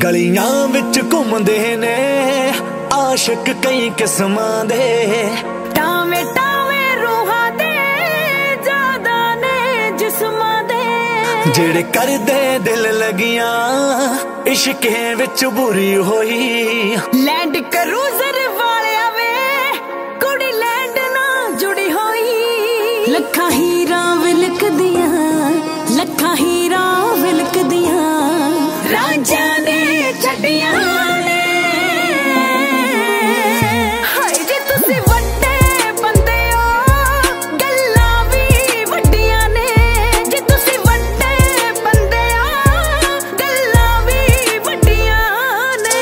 गलियां विच घूमदे ने आशिक कई किस्मां दे, टावे टावे रूहां दे ज्यादा ने जिस्मां दे, जेड़े करदे दिल लगियां इश्के विच बुरी होई। लैंड क्रूजर वालिया वे कुड़ी लैंड ना जुड़ी होई, लखां हीरा विलक दियां लखां हीरा विलक दियां राजा ने छड्डियां ने। हाय जे तुसी वड्डे बंदे हो गल्लां भी वड्डियां ने, जे तुसी वड्डे बंदे हो गल्लां भी वड्डियां ने।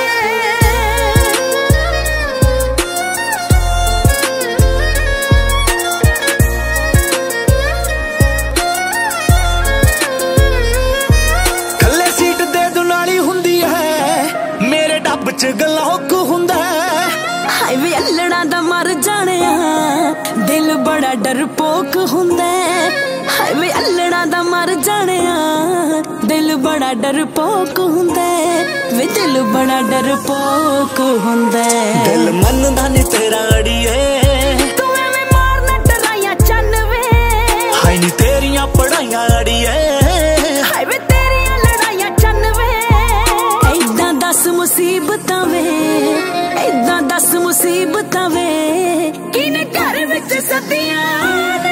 थल्ले सीट दे दुनाली हुंदी है मेरे डब च गलौक हुंदा है। हाय वे अल्लड़ा दा मर जानिया दिल बड़ा डरपोक हुंदा है, हाय वे अल्लड़ा दा मर जानिया दिल बड़ा डरपोक हुंदा है, वे दिल बड़ा डरपोक हुंदा है। दिल मनदा नी तेरा अड़िए तू एवें मारना डराइया चन्न वे, हाय नी तेरियां पढ़ाइयां अड़िए हाय वे तेरियां लड़ाइयां चन्न वे। ऐदां दस मुसीबतां वे ऐदां दस मुसीबतां वे किने घर विच सदियां ने।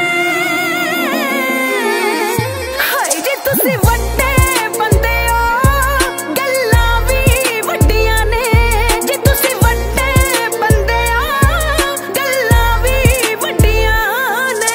हाय जे तुसी वड्डे बंदे हो गल्लां भी वड्डियां ने, जे तुसी वड्डे बंदे हो गल्लां भी वड्डियां ने।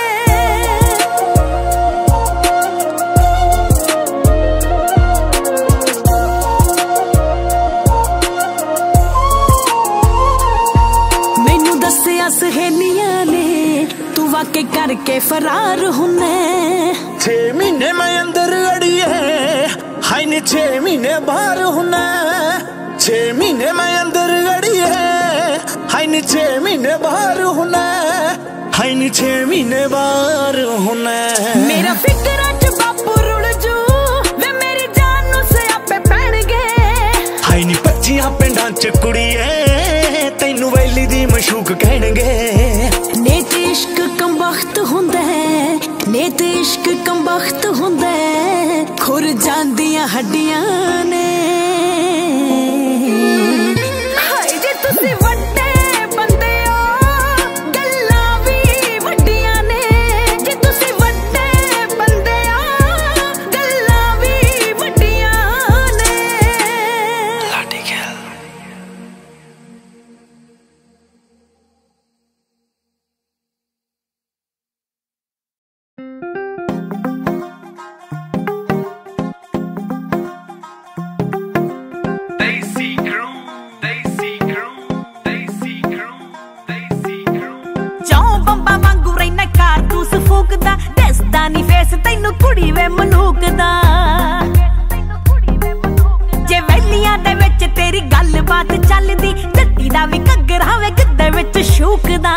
मैनू दस्सिया सहेलियां ने तू वाकई करके फरार हुन्ना। 6 महीने मैं अंदर अड़िए हाय नी 6 महीने बाहर हुन्ना। 6 महीने मैं अंदर अड़िए हाय नी 6 महीने बाहर हुन्ना। हाय नी 6 महीने बाहर हुन्ना। मेरा फिक्रा च बापू रुड़ जू वे मेरी जान नू सियापे पैणगे। हाय नी 25 पिंडां च कुड़िए तैनू वैली दी मशूक कहणगे। नेत इश्क कमबख्त हुंदा है नेत इश्क कमबख्त हुंदा है, खुर जांदियां हड्डियां ने। हाय जे तुसी वड्डे बंदे हो गल्लां भी वड्डियां ने, जे तुसी वड्डे बंदे हो गल्लां भी वड्डियां ने। लाठी खेल दसदा नी फेस तैनू कुड़ी वे मलूक दा, जे वैलियां दे विच तेरी गल बात चलदी जट्टी दा भी घग्गरा वे गिद्दे विच शूकदा।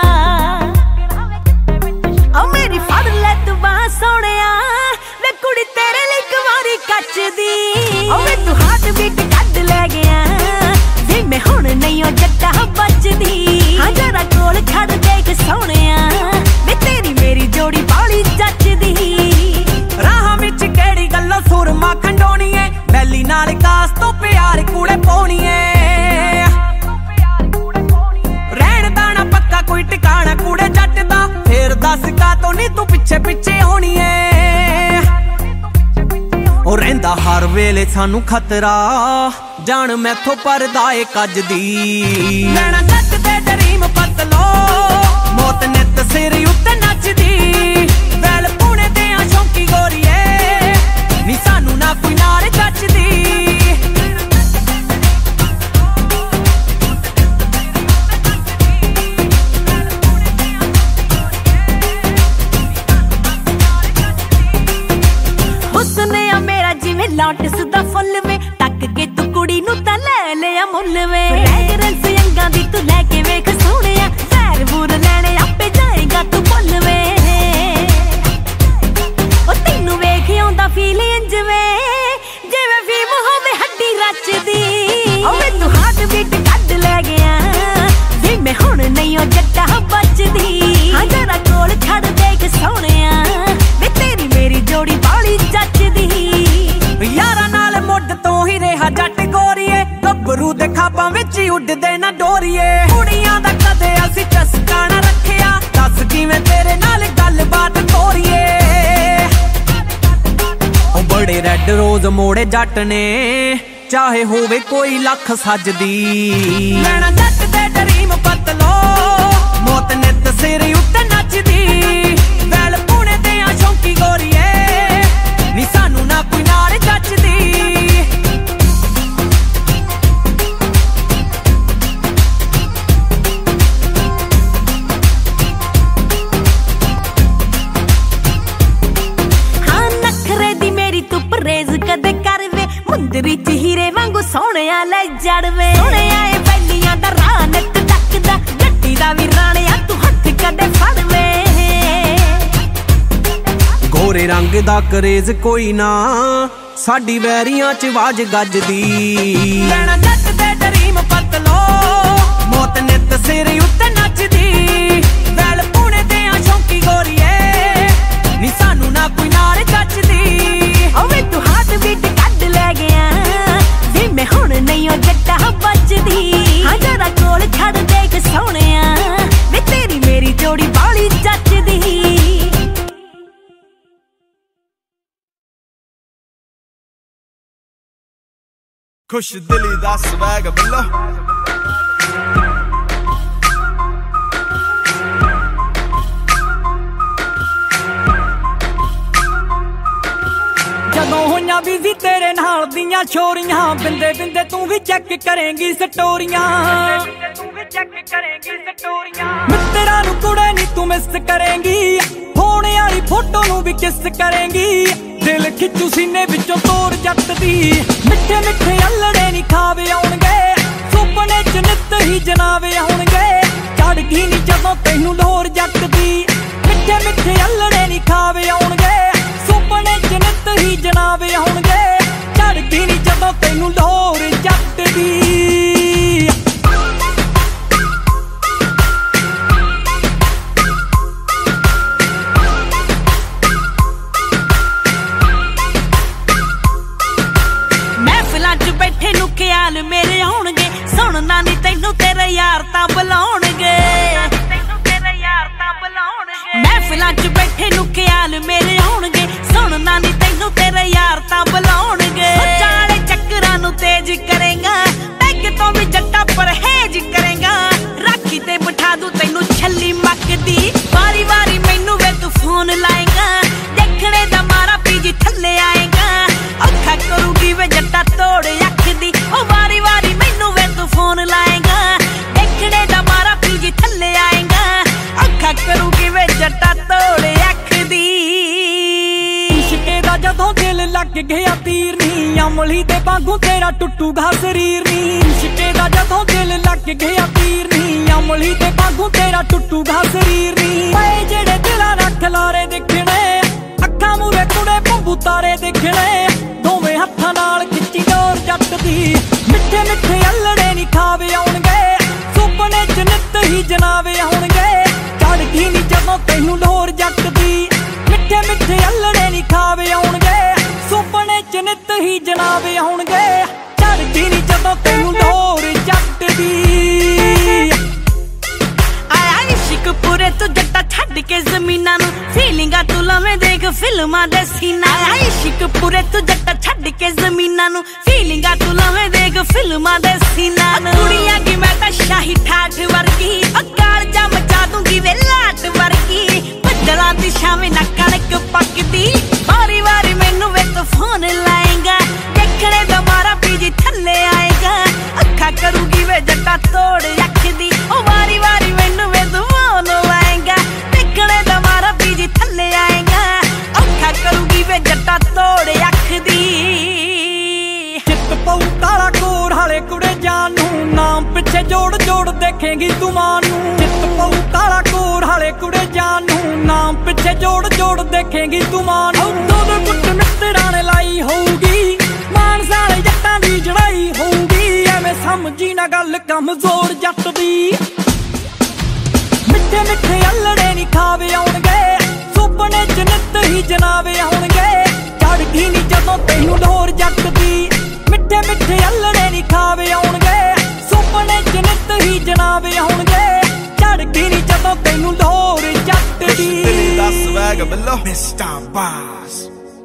ओ मेरी फड़ ले तू बाह सोहणिया वे कुड़ी तेरे लई कुवारी कच्चदी। ओ वे तू हार्ट बीट कढ ले गया वे मैं हुण नहीं ओ जट्टा बचदी। हां जरा कोल खड़ देख सोहणिया वे तेरी मेरी जोड़ी बाली जचदी। राह विच केड़ी गल्लों सुरमा खंडोणीए बैली नाल कास तो प्यार कूड़े पाउणीए। रहण दाना पक्का कोई टिकाणा कूड़े जट दा, फिर दस का तो नी तू पिछे पिछे होनी है। ओ रहिंदा हर वेले सानू खतरा जान मैथों परदा ए कजदी। नैना जट दे डरीम पतलो मौत नित सिर उत्ते नचदी। वैल पुणे दे शौकी गोरीए नी सानू ना कोई नार जचदी। हुस्न आ मेरा जिवें लॉटस दा फुल वे, टक के तू कुड़ी नू तां ले लिया मुल वे। फ्रैगरेंस अंगां दी तू लैके वेख सोहणिया, सैर बूर लैणे आपे जाएगा तू भुल वे। ओ तैनू वेख आउंदा फील इंज वे जिवें फीम होवे हड्डी रचदी। ਉੱਡਦੇ ਨਾ ਡੋਰੀਏ ਕੁੜੀਆਂ ਦਾ ਕਦੇ ਅਸੀਂ ਚਸਕਾ ਨਾ ਰੱਖਿਆ ਦੱਸ ਕਿਵੇਂ ਤੇਰੇ ਨਾਲ ਗੱਲਬਾਤ ਤੋਰੀਏ ਉਹ ਬੜੇ ਰੈੱਡ ਰੋਜ਼ ਮੋੜੇ ਜੱਟ ਨੇ ਚਾਹੇ ਹੋਵੇ ਕੋਈ ਲੱਖ ਸੱਜਦੀ ਲੈਣਾ ਜੱਟ ਦੇ ਡਰੀਮ ਪਤਲੋ ਮੌਤ ਨਿੱਤ ਸਿਰ ਉੱਤੇ ਨੱਚਦੀ ਵੈਲ ਪੁਣੇ ਤੇ ਆ ਸ਼ੌਂਕੀ ਗੋਰੀਏ ਨੀ ਸਾਨੂੰ ਨਾ ਕੋਈ ਨਾਲ ਜੱਚਦੀ ਹਾਂ ਨਖਰੇ ਦੀ ਮੇਰੀ ਤੂੰ ਪਰਹੇਜ਼ ਕਦੇ ਕਰਵੇ ਮੁੰਦਰੀ ਚ ਹੀਰੇ ਵਾਂਗੂ ਸੋਹਣਿਆ ਲੈ ਜੜਵੇ ਸੋਹਣਿਆ ਏ ਬੈਲੀਆਂ ਦਾ ਰਾਹ ਨੱਕ ਟੱਕਦਾ ਗੱਡੀ ਦਾ ਵੀ ਰਾਣਿਆ ਤੂੰ ਹੱਥ ਕਦੇ ਫੜਵੇ ਗੋਰੇ ਰੰਗ ਦਾ ਕਰੇਜ਼ ਕੋਈ ਨਾ ਸਾਡੀ ਵੈਰੀਆਂ ਚ ਆਵਾਜ਼ ਗੱਜਦੀ ਲੈਣਾ ਜੱਟ ਦੇ ਡਰੀਮ ਪਤਲੋ ਮੌਤ ਨਿੱਤ ਸਿਰ ਉੱਤੇ ਨੱਚਦੀ ਵੈਲ ਪੁਣੇ ਤੇ ਆ ਸ਼ੌਂਕੀ ਗੋਰੀਏ ਨੀ ਸਾਨੂੰ ਨਾ ਕੋਈ ਨਾਲ ਜੱਚਦੀ ਓਵੇ ਤੂੰ ਹਾਰਟ ਬੀਟ ਕੱਢ ਲੈ ਗਿਆ ਵੀ ਮੈਂ ਹੁਣ ਨਹੀਂ ਉਹ ਜੱਟਾ ਬਚਦੀ ਹਾਂ ਜਰਾ ਕੋਲ ਛੱਡ ਦੇਖ ਸੋਹਣਿਆ ਵੇ ਤੇਰੀ ਮੇਰੀ ਜੋੜੀ ਬਾਲੀ ਜੱਚਦੀ खुश दिली दा स्वैग बल्लो ਜਦੋਂ ਹੋਈਆਂ ਬਿਜ਼ੀ ਤੇਰੇ ਨਾਲ ਦੀਆਂ ਛੋਰੀਆਂ ਬਿੰਦੇ ਬਿੰਦੇ ਤੂੰ ਵੀ ਚੈੱਕ ਕਰੇਂਗੀ ਸਟੋਰੀਆਂ ਮਿੱਤਰਾਂ ਨੂੰ ਕੁੜੇ ਨੀ ਤੂੰ ਮਿਸ ਕਰੇਂਗੀ ਹੋਣੇ ਵਾਲੀ ਫੋਟੋ ਨੂੰ ਵੀ ਕਿਸ ਕਰੇਂਗੀ ਦਿਲ ਖਿੱਚੂ ਸੀਨੇ ਵਿੱਚੋਂ ਤੋੜ ਜੱਟ ਦੀ ਮਿੱਠੇ ਮਿੱਠੇ ਅਲੜੇ ਨੀ ਖਾਵੇ ਆਉਣਗੇ ਸੁਪਨੇ ਚ ਨਿੱਤ ਹੀ ਜਨਾਵੇ ਆਉਣਗੇ ਚੜ ਗਈ ਨੀ ਜਦੋਂ ਤੈਨੂੰ ਲੋਰ ਜੱਟ ਦੀ ਮਿੱਠੇ ਮਿੱਠੇ ਅਲੜੇ ਨੀ ਖਾਵੇ ਆਉਣਗੇ ਸੁਪਨੇ ਚ ਨਿੱਤ ਹੀ ਜਨਾਵੇ ਆਉਣਗੇ ਚੜ ਗਈ ਨੀ ਜਦੋਂ ਤੈਨੂੰ ਲੋਰ ਜੱਟ ਦੀ ਬੈਠੇ ਨੂੰ ਖਿਆਲ ਮੇਰੇ ਆਉਣਗੇ ਸੁਣਨਾ ਨੀ ਤੈਨੂੰ ਤੇਰੇ ਯਾਰ ਤਾਂ ਬੁਲਾਉਣਗੇ ਮਹਿਫਿਲਾਂ ਚ ਬੈਠੇ ਨੂੰ ਖਿਆਲ ਮੇਰੇ ਆਉਣਗੇ ਸੁਣਨਾ ਨੀ ਤੈਨੂੰ ਤੇਰੇ ਯਾਰ ਤਾਂ ਬੁਲਾਉਣਗੇ ਚਾਲੇ ਚੱਕਰਾਂ ਨੂੰ ਤੇਜ਼ ਕਰੇਗਾ ਪੈਗ ਤੋਂ ਵੀ ਜੱਟਾ ਪਰਹੇਜ ਕਰੇਗਾ ਰਾਖੀ ਤੇ ਬਿਠਾ ਦੂ ਤੈਨੂੰ ਛੱਲੀ ਮੱਕਦੀ ਵਾਰੀ ਵਾਰੀ ਮੈਨੂੰ ਵੇ ਤੂੰ ਫੋਨ ਲਾਏਗਾ ਦੇਖਣੇ ਦਾ ਮਾਰਾ ਪੀਜੀ ਥੱਲੇ ਆਏਗਾ ਔਖਾ ਕਰੂਗੀ ਵੇ ਜੱਟਾ ਤੋੜ ਅੱਖਦੀ ਉਹ ਵਾਰੀ ਵਾਰੀ ਮੈਨੂੰ ਵੇ ਤੂੰ ਫੋਨ ਲਾਏਗਾ ਦੇਖਣੇ ਦਾ ਮਾਰਾ ਪੀਜੀ ਥੱਲੇ ਆਏਗਾ ਔਖਾ ਕਰੂਗੀ ਵੇ ਜੱਟਾ ਤੋੜ ਅੱਖਦੀ ਇਸ਼ਕੇ ਦਾ ਜਦੋਂ ਦਿਲ ਲੱਗ ਗਿਆ ਤੀਰ ਨੀ ਅਮਲੀ ਦੇ ਵਾਂਗੂ ਤੇਰਾ ਟੁੱਟੂਗਾ ਸਰੀਰ ਨੀ ਇਸ਼ਕੇ ਦਾ ਜਦੋਂ ਦਿਲ ਲੱਗ ਗਿਆ ਤੀਰ ਨੀ ਅਮਲੀ ਦੇ ਵਾਂਗੂ ਤੇਰਾ ਟੁੱਟੂਗਾ ਸਰੀਰ ਨੀ ਪਏ ਜਿਹੜੇ ਦਿਲਾਂ ਰੱਖ ਲਾਰੇ ਦੇਖਣੇ ਅੱਖਾਂ ਮੂਰੇ ਕੁੜੇ ਬੰਬੂ ਤਾਰੇ ਦੇਖਣੇ ਦੋਵੇਂ ਹੱਥਾਂ ਨਾਲ ਖਿੱਚੀ ਡੋਰ ਜੱਟ ਦੀ ਮਿੱਠੇ ਮਿੱਠੇ ਅਲੜੇ ਨੀ ਖਾਵੇ ਆਉਣਗੇ ਸੁਪਨੇ ਚ ਨਿੱਤ ਹੀ ਜਨਾਵੇ ਆਉਣਗੇ ਚੜ ਗਈ ਨੀ ਜਦੋਂ ਤੈਨੂੰ ਲੋਰ ਜੱਟ ਦੀ ਮਿੱਠੇ ਮਿੱਠੇ ਅਲੜੇ ਨੀ ਖਾਵੇ ਆਉਣਗੇ ਸੁਪਨੇ ਚ ਨਿੱਤ ਹੀ ਜਨਾਵੇ ਆਉਣਗੇ ਚੜ ਗਈ ਨੀ ਜਦੋਂ ਤੈਨੂੰ ਲੋਰ ਜੱਟ ਦੀ ਆਇਆ ਇਸ਼ਕ ਪੂਰੇ ਤੂੰ ਜੱਟਾ ਛੱਡ ਕੇ ਜ਼ਮੀਨਾਂ ਨੂੰ ਫੀਲਿੰਗਾਂ ਤੂੰ ਲਵੇਂ ਦੇਖ ਫਿਲਮਾਂ ਦੇ ਸੀਨਾ ਆਇਆ ਇਸ਼ਕ ਪੂਰੇ ਤੂੰ ਜੱਟਾ ਛੱਡ ਕੇ ਜ਼ਮੀਨਾਂ ਨੂੰ ਫੀਲਿੰਗਾਂ ਤੂੰ ਲਵੇਂ ਦੇਖ ਫਿਲਮਾਂ ਦੇ ਸੀਨਾ ਨੂੰ ਕੁੜੀਆਂ ਕੀ ਮੈਂ ਤਾਂ ਸ਼ਾਹੀ ਠਾਠ ਵਰਗੀ ਅਕਾਲ ਜਾ ਮਚਾ ਦੂੰਗੀ ਵੇ ਲਾਟ ਵਰਗੀ ਬੱਦਲਾਂ ਦੀ ਛਾਵੇਂ ਨਾ ਕਣਕ ਪੱਕਦੀ ਵਾਰੀ ਵਾਰੀ ਮੈਨੂੰ ਵੇ ਤੂੰ ਫੋਨ ਲਾਏਗਾ ਦੇਖਣੇ ਦਾ ਮਾਰਾ ਪੀਜੀ ਥੱਲੇ ਆਏਗਾ ਅੱਖਾਂ ਕਰੂਗੀ ਵੇ ਜੱਟਾ ਤੋੜ ਅੱਖਦੀ ਉਹ ਵਾਰੀ ਵਾਰੀ ਮੈਨੂੰ ਵੇ ਤੂੰ ਫੋਨ ਲਾਏਗਾ ਦੇਖਣੇ ਦਾ ਮਾਰਾ ਪੀਜੀ ਥੱਲੇ ਆਏਗਾ ਔਖਾ ਕਰੂਗੀ ਵੇ ਜੱਟਾ ਤੋੜ ਅੱਖਦੀ ਚਿੱਤ ਪਊ ਕਾਲਾ ਕੋਰ ਹਾਲੇ ਕੁੜੇ ਜਾਨ ਨੂੰ ਨਾਮ ਪਿੱਛੇ ਜੋੜ ਜੋੜ ਦੇਖੇਂਗੀ ਤੂੰ ਮਾਂ ਨੂੰ ਚਿੱਤ ਪਊ ਕਾਲਾ ਕੋਰ ਹਾਲੇ ਕੁੜੇ ਜਾਨ ਨੂੰ ਨਾਮ ਪਿੱਛੇ ਜੋੜ ਜੋੜ ਦੇਖੇਂਗੀ ਤੂੰ ਮਾਂ ਨੂੰ ਦੋ ਗੁੱਟ ਮਿੱਤਰਾਂ ਨੇ ਲਾਈ ਹੋਊਗੀ ਮਾਨਸਾਲੇ ਜੱਟਾਂ ਦੀ ਜੜਾਈ ਹੋਊਗੀ ਐਵੇਂ ਸਮਝੀ ਨਾ ਗੱਲ ਕਮਜ਼ੋਰ ਜੱਟ ਦੀ ਮਿੱਠੇ ਮਿੱਠੇ ਅਲੜੇ ਨੀ ਖਾਵੇ ਆਉਣਗੇ ਸੁਪਨੇ ਚ ਨਿੱਤ ਹੀ ਜਨਾਵੇ ਆਉਣਗੇ ਚੜ ਗਈ ਨੀ ਜਦੋਂ ਤੈਨੂੰ ਲੋਰ ਜੱਟ ਦੀ ਮਿੱਠੇ ਮਿੱਠੇ ਅਲੜੇ ਨੀ ਖਾਵੇ ਆਉਣਗੇ ਸੁਪਨੇ ਹੀ ਜਨਾਬ ਆਉਣਗੇ ਝੜਕੀ ਨੀ ਜਦੋਂ ਤੈਨੂੰ ਲੋਰ ਜੱਟ ਦੀ ਦਾ ਸਵੈਗ ਬਿੱਲੋ ਮਿਸਟਰ ਬਾਸ।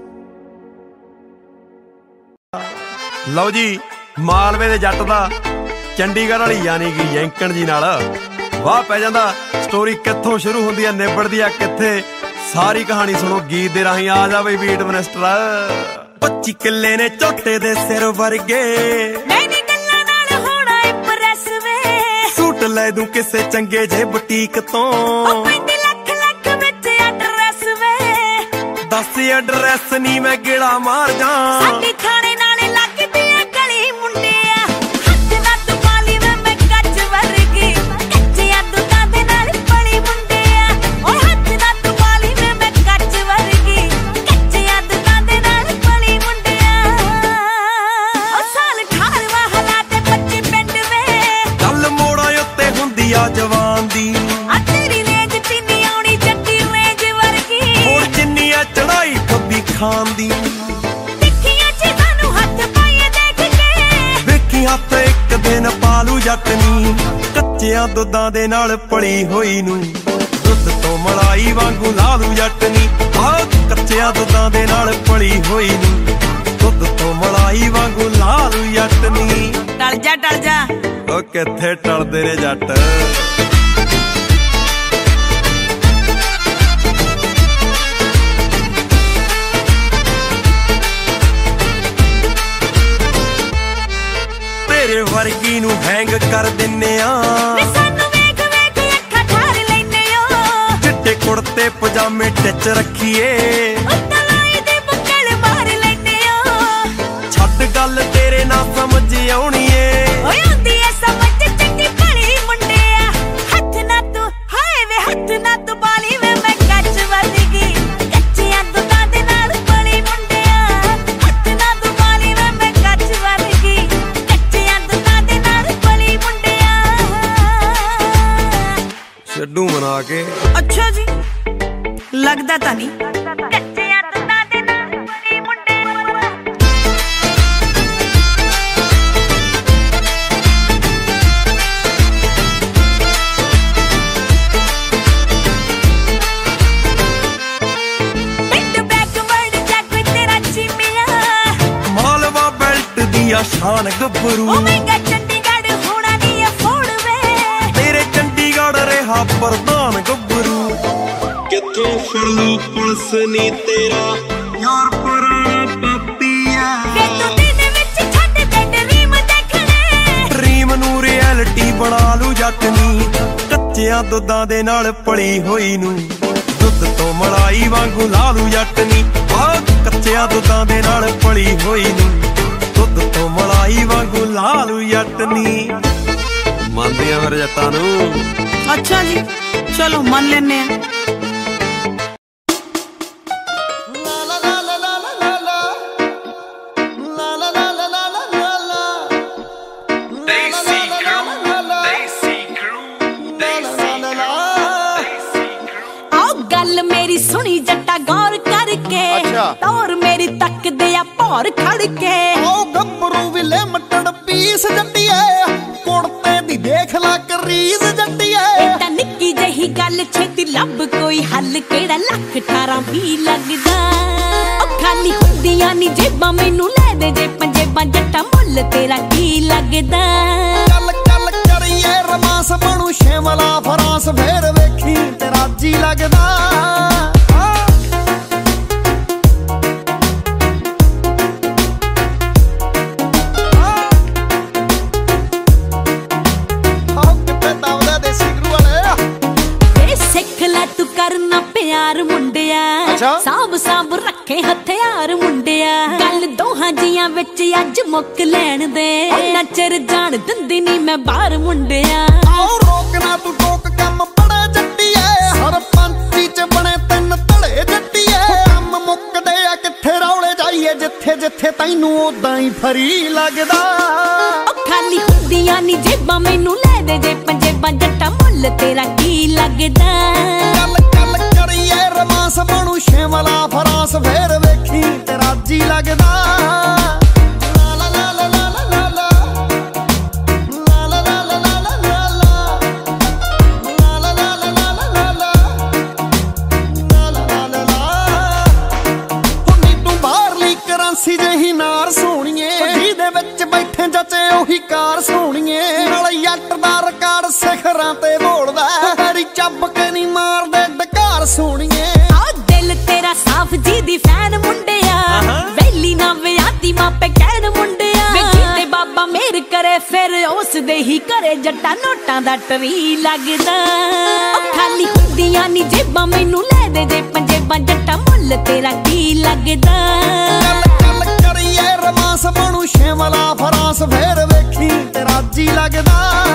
ਲਓ ਜੀ ਮਾਲਵੇ ਦੇ ਜੱਟ ਦਾ ਚੰਡੀਗੜ੍ਹ ਵਾਲੀ ਯਾਨੀ ਕਿ ਜੈਂਕਣ ਜੀ ਨਾਲ ਵਾਹ ਪੈ ਜਾਂਦਾ। ਸਟੋਰੀ ਕਿੱਥੋਂ ਸ਼ੁਰੂ ਹੁੰਦੀ ਆ ਨਿਬੜਦੀ ਆ ਕਿੱਥੇ, ਸਾਰੀ ਕਹਾਣੀ ਸੁਣੋ ਗੀਤ ਦੇ ਰਾਹੀਂ। ਆ ਜਾ ਬਈ ਬੀਟ ਮਿਨਿਸਟਰ। 25 ਕਿੱਲੇ ਨੇ ਝੋਟੇ ਦੇ ਸਿਰ ਵਰਗੇ, ਮੈਨੇ ਗੱਲਾਂ ਨਾਲ ਹੋਣਾ ਇੰਪ੍ਰੈਸ ਵੇ। ਸੂਟ ਲੈ ਦੂੰ ਕਿਸੇ ਚੰਗੇ ਜੇ ਬੁਟੀਕ ਤੋਂ, ਉਹ 5 ਲੱਖ ਲੱਖ ਵਿੱਚ ਐਡਰੈਸ ਵੇ। ਦੱਸ ਐਡਰੈਸ ਨੀ ਮੈਂ ਗੇੜਾ ਮਾਰ ਜਾ। ਸਾਡੀ ਥਾਣੇ ਨਾਲੇ ਲੱਗਦੀ ਆ ਗਲੀ ਮੁੰਡਿਆ, ਹੱਥ ਨਾ ਤੂੰ ਪਾਲੀ ਵੇ ਮੈਂ ਕੱਚ ਵਰਗੀ। ਕੱਚਿਆਂ ਦੁੱਧਾਂ ਦੇ ਨਾਲ ਪਲੀ ਮੁੰਡਿਆ, ਓਏ ਹੱਥ ਨਾ ਤੂੰ ਪਾਲੀ ਵੇ ਮੈਂ ਕੱਚ ਵਰਗੀ। ਕੱਚਿਆਂ ਦੁੱਧਾਂ ਦੇ ਨਾਲ ਪਲੀ ਮੁੰਡਿਆ। ਉਹ ਸਾਲ 18ਵਾਂ ਹਾਲਾਤ 25 ਪਿੰਡ ਵੇ। ਗੱਲ ਮੋੜਾਂ ਉੱਤੇ ਹੁੰਦੀ ਆ ਜਵਾਨ ਦੀ, ਆ ਤੇਰੀ ਰੇਂਜ ਚੀਨੀ ਆਉਣੀ ਜੱਟੀ ਰੇਂਜ ਵਰਗੀ। ਹੋਰ ਜਿੰਨੀ ਆ ਚੜਾਈ ਖੱਬੀ ਖਾਨ ਦੀ, ਦੇਖੀਆਂ ਚੀਜ਼ਾਂ ਨੂੰ ਹੱਥ ਪਾਏ ਦੇਖ ਕੇ। ਵੇਖੀ ਹੱਥ ਇੱਕ ਦਿਨ ਪਾਲੂ ਜੱਟ ਨੀ, ਕੱਚਿਆਂ ਦੁੱਧਾਂ ਦੇ ਨਾਲ ਪਲੀ ਹੋਈ ਨੂੰ। ਦੁੱਧ ਤੋਂ ਮਲਾਈ ਵਾਂਗੂ ਲਾਲੂ ਜੱਟ ਨੀ, ਆਹ ਕੱਚਿਆਂ ਦੁੱਧਾਂ ਦੇ ਨਾਲ ਪਲੀ ਹੋਈ ਨੂੰ। ਦੁੱਧ ਤੋਂ ਮਲਾਈ ਵਾਂਗੂ ਲਾਲੂ ਜੱਟ ਨੀ। ਟਲ ਜਾ ਟਲ ਜਾ। ਉਹ ਕਿੱਥੇ ਟਲਦੇ ਨੇ ਜੱਟ। ਤੇਰੇ ਵਰਗੀ ਨੂੰ ਹੈਂਗ ਕਰ ਦਿੰਨੇ ਆ, ਵੇ ਸਾਨੂੰ ਵੇਖ ਵੇਖ ਅੱਖਾਂ ਠਾਰ ਲੈਨੇ ਓ। ਚਿੱਟੇ ਕੁੜਤੇ ਪਜਾਮੇ ਟਿੱਚ ਰੱਖੀਏ, ਉੱਤਾਂ ਲਾਈ ਦੇ ਬੁੱਕਲ ਮਾਰ ਲੈਨੇ ਓ। ਛੱਡ ਗੱਲ ਤੇਰੇ ਨਾਲ ਸਮਝ ਆਉਣੀ ਏ। ਓਏ ਹੁੰਦੀ ਐ ਸਮਝ ਚੰਗੀ ਭਲੀ ਮੁੰਡਿਆ, ਹੱਥ ਨਾ ਤੂੰ ਹਾਏ ਵੇ ਹੱਥ ਨਾ ਤੂੰ ਬਾਲੀ ਵੇ ਮੈਂ ਕੱਚ ਵਰਗੀ। ਕੱਚਿਆਂ ਦੁੱਧਾਂ ਦੇ ਨਾਲ ਪਲੀ ਮੁੰਡਿਆ, ਹੱਥ ਨਾ ਤੂੰ ਬਾਲੀ ਵੇ ਮੈਂ ਕੱਚ ਵਰਗੀ। ਕੱਚਿਆਂ ਦੁੱਧਾਂ ਦੇ ਨਾਲ ਪਲੀ ਮੁੰਡਿਆ। ਛੱਡੂ ਮਨਾ ਕੇ। ਅੱਛਾ ਜੀ ਲੱਗਦਾ ਤਾਂ ਨਹੀਂ। ਕੱਚਿਆਂ ਦੁੱਧਾਂ ਦੇ ਨਾਲ ਪਲੀ ਮੁੰਡਿਆ। ਮਾਲਵਾ ਬੈਲਟ ਦੀ ਆ ਸ਼ਾਨ ਗੱਭਰੂ, ਓ ਮਹਿੰਗਾ ਚੰਡੀਗੜ੍ਹ ਹੋਣਾ ਨੀ ਅਫੋਰਡ ਵੇ। ਤੇਰੇ ਚੰਡੀਗੜ੍ਹ ਰਿਹਾ ਪ੍ਰਧਾਨ ਗੱਭਰੂ। ਕਿੱਥੋਂ ਫੜੂ ਪੁਲਿਸ ਨੀ ਤੇਰਾ ਯਾਰ ਪੁਰਾਣਾ ਪਾਪੀ ਆ। ਵੇ ਤੂੰ ਦਿਨ ਵਿੱਚ ਛੱਡ ਦੇ ਡਰੀਮ ਦੇਖਣੇ। ਡਰੀਮ ਨੂੰ ਰਿਐਲਿਟੀ ਬਣਾ ਲੂ ਜੱਟ ਨੀ, ਕੱਚਿਆਂ ਦੁੱਧਾਂ ਦੇ ਨਾਲ ਪਲੀ ਹੋਈ ਨੂੰ। ਦੁੱਧ ਤੋਂ ਮਲਾਈ ਵਾਂਗੂ ਲਾਲੂ ਜੱਟ ਨੀ, ਆਹ ਕੱਚਿਆਂ ਦੁੱਧਾਂ ਦੇ ਨਾਲ ਪਲੀ ਹੋਈ ਨੂੰ। ਦੁੱਧ ਤੋਂ ਮਲਾਈ ਵਾਂਗੂ ਲਾਲੂ ਜੱਟ ਨੀ। ਮੰਨਦੇ ਆ ਮੇਰੇ ਜੱਟਾਂ ਨੂੰ। ਅੱਛਾ ਜੀ ਚਲੋ ਮੰਨ ਲੈਨੇ ਆ। ਮੇਰੀ ਸੁਣੀ ਜੱਟਾ ਗੌਰ ਕਰਕੇ, ਤੌਰ ਮੇਰੀ ਤੱਕਦੇ ਆ ਭੌਰ ਖੜ ਕੇ। ਉਹ ਗੱਭਰੂ ਵੀ ਲਿਮਟਡ ਪੀਸ ਜੱਟੀਏ, ਕੁੜਤੇ ਦੀ ਦੇਖ ਲਾ ਕਰੀਜ਼ ਜੱਟੀਏ। ਇਹ ਤਾਂ ਨਿੱਕੀ ਜਿਹੀ ਗੱਲ ਛੇਤੀ ਲੱਭ ਕੋਈ ਹੱਲ, ਕਿਹੜਾ ਲੱਖ 18 20 ਲੱਗਦਾ। ਉਹ ਖਾਲੀ ਹੁੰਦੀਆਂ ਨੀ ਜੇਬਾਂ, ਮੈਨੂੰ ਲੈ ਦੇ ਜੇ ਪੰਜੇਬਾਂ। ਜੱਟਾ ਮੁੱਲ ਤੇਰਾ ਕੀ ਲੱਗਦਾ। ਗੱਲ ਗੱਲ ਕਰੀਏ ਰਮਾਸ ਬਣੂ ਸ਼ਿਮਲਾ ਫਰਾਂਸ, ਫੇਰ ਵੇਖੀ ਤੇਰਾ ਜੀ ਲੱਗਦਾ। ਕਰਨਾ ਪਿਆਰ ਮੁੰਡਿਆ, ਸਾਂਭ ਸਾਂਭ ਰੱਖੇ ਹਥਿਆਰ ਮੁੰਡਿਆ। ਗੱਲ ਦੋਹਾਂ ਜੀਆਂ ਵਿੱਚ ਅੱਜ ਮੁੱਕ ਲੈਣ ਦੇ, ਉਹਨਾਂ ਚਿਰ ਜਾਣ ਦਿੰਦੀ ਨੀ ਮੈਂ ਬਾਹਰ ਮੁੰਡਿਆ। ਆਓ ਰੋਕਣਾ ਤੂੰ ਟੋਕ ਕੰਮ ਬੜਾ ਜੱਟੀਏ, ਹਰ ਪੰਚੀ ਚ ਬਣੇ 3 ਧੜੇ ਜੱਟੀਏ। ਕੰਮ ਮੁੱਕਦੇ ਆ ਕਿੱਥੇ ਰੌਲੇ ਜਾਈਏ, ਜਿੱਥੇ ਜਿੱਥੇ ਤੈਨੂੰ ਉਦਾਂ ਹੀ ਫਰੀ ਲੱਗਦਾ। ਉਹ ਖਾਲੀ ਹੁੰਦੀਆਂ ਨੀ ਜੇਬਾਂ, ਮੈਨੂੰ ਲੈ ਦੇ ਜੇ ਪੰਜੇਬਾਂ। ਜੱਟਾ ਮੁੱਲ ਤੇਰਾ ਕੀ ਲੱਗਦਾ। ਗੱਲ ਗੱਲ ਕਰੀਏ ਰਮਾਸ ਬਣੂ ਸ਼ਿਮਲਾ ਫਰਾਂਸ, ਫੇਰ ਵੇਖੀ ਤੇਰਾ ਜੀ ਲੱਗਦਾ। ਲਾ ਲਾ ਲਾ ਲਾ ਲਾ ਲਾ ਲਾ ਲਾ ਲਾ ਲਾ ਲਾ ਲਾ ਲਾ ਲਾ ਜਚੇ ਉਹੀ ਕਾਰ ਸੋਹਣੀਏ ਨਾਲ ਜੱਟ ਦਾ ਰਿਕਾਰਡ ਸਿਖਰਾਂ ਤੇ ਬੋਲਦਾ ਤੇਰੀ ਚੱਬ ਕੇ ਨਹੀਂ ਮਾਰਦੇ ਡਕਾਰ ਸੋਹਣੀਏ ਆ ਦਿਲ ਤੇਰਾ ਸਾਫ ਜੀ ਦੀ ਫੈਨ ਮੁੰਡਿਆ ਵੈਲੀ ਨਾ ਵਿਆਹਦੀ ਮਾਪੇ ਕਹਿਣ ਮੁੰਡਿਆ ਵੇ ਜਿੱਤੇ ਬਾਬਾ ਮੇਰ ਕਰੇ ਫਿਰ ਉਸ ਦੇ ਹੀ ਘਰੇ ਜੱਟਾਂ ਨੋਟਾਂ ਦਾ ਟਰੀ ਲੱਗਦਾ ਖਾਲੀ ਹੁੰਦੀਆਂ ਨੀ ਜੇਬਾਂ ਮੈਨੂੰ ਲੈ ਦੇ ਜੇ ਪੰਜੇਬਾਂ ਜੱਟਾਂ ਮੁੱਲ ਤੇਰਾ ਕੀ ਲੱਗਦਾ ਗੱਲ ਕਰੀਏ ਰਮਾਸ ਬਣੂ ਸ਼ਿਮਲਾ ਫਰਾਂਸ ਫੇਰ ਵੇਖੀ ਤੇਰਾ ਜੀ ਲੱਗਦਾ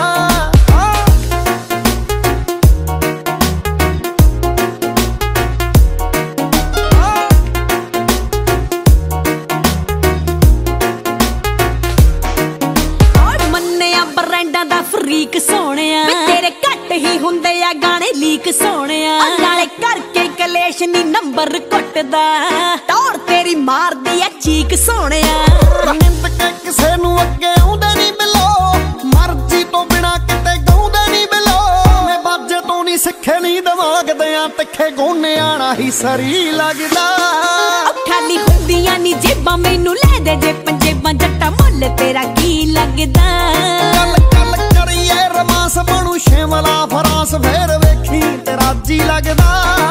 ਫਰੀਕ ਸੋਹਣਿਆ ਵੇ ਤੇਰੇ ਘੱਟ ਹੀ ਹੁੰਦੇ ਆ ਗਾਣੇ ਲੀਕ ਸੋਹਣਿਆ ਨਾਲੇ ਕਰਕੇ ਕਲੇਸ਼ ਨੀ ਨੰਬਰ ਕੁੱਟਦਾ ਟੌਰ ਤੇਰੀ ਮਾਰਦੀ ਆ ਚੀਕ ਸੋਹਣਿਆ ਨਿੰਦ ਕੇ ਕਿਸੇ ਨੂੰ ਅੱਗੇ ਆਉਂਦੇ ਨਹੀਂ ਬਿਲੋ ਮਰਜ਼ੀ ਤੋਂ ਬਿਨਾ ਕਿਤੇ ਗਾਉਂਦੇ ਨਹੀਂ ਬਿਲੋ ਮੈਂ ਬਾਜੇ ਤੋਂ ਨਹੀਂ ਸਿੱਖੇ ਨਹੀਂ ਦਿਮਾਗ ਦਿਆਂ ਤਿੱਖੇ ਗੋਨੇ ਆਣਾ ਹੀ ਸਰੀ ਲੱਗਦਾ ਖਾਲੀ ਹੁੰਦੀਆਂ ਨੀ ਜੇਬਾਂ ਮੈਨੂੰ ਲੈ ਦੇ ਜੇ ਪੰਜੇਬਾਂ ਜੱਟਾਂ ਮੁੱਲ ਤੇਰਾ ਕੀ ਲੱਗਦਾ ਰਮਾਸ ਬਣੂ ਸ਼ਿਮਲਾ ਫਰਾਂਸ ਫੇਰ ਵੇਖੀ ਤੇਰਾ ਜੀ ਲੱਗਦਾ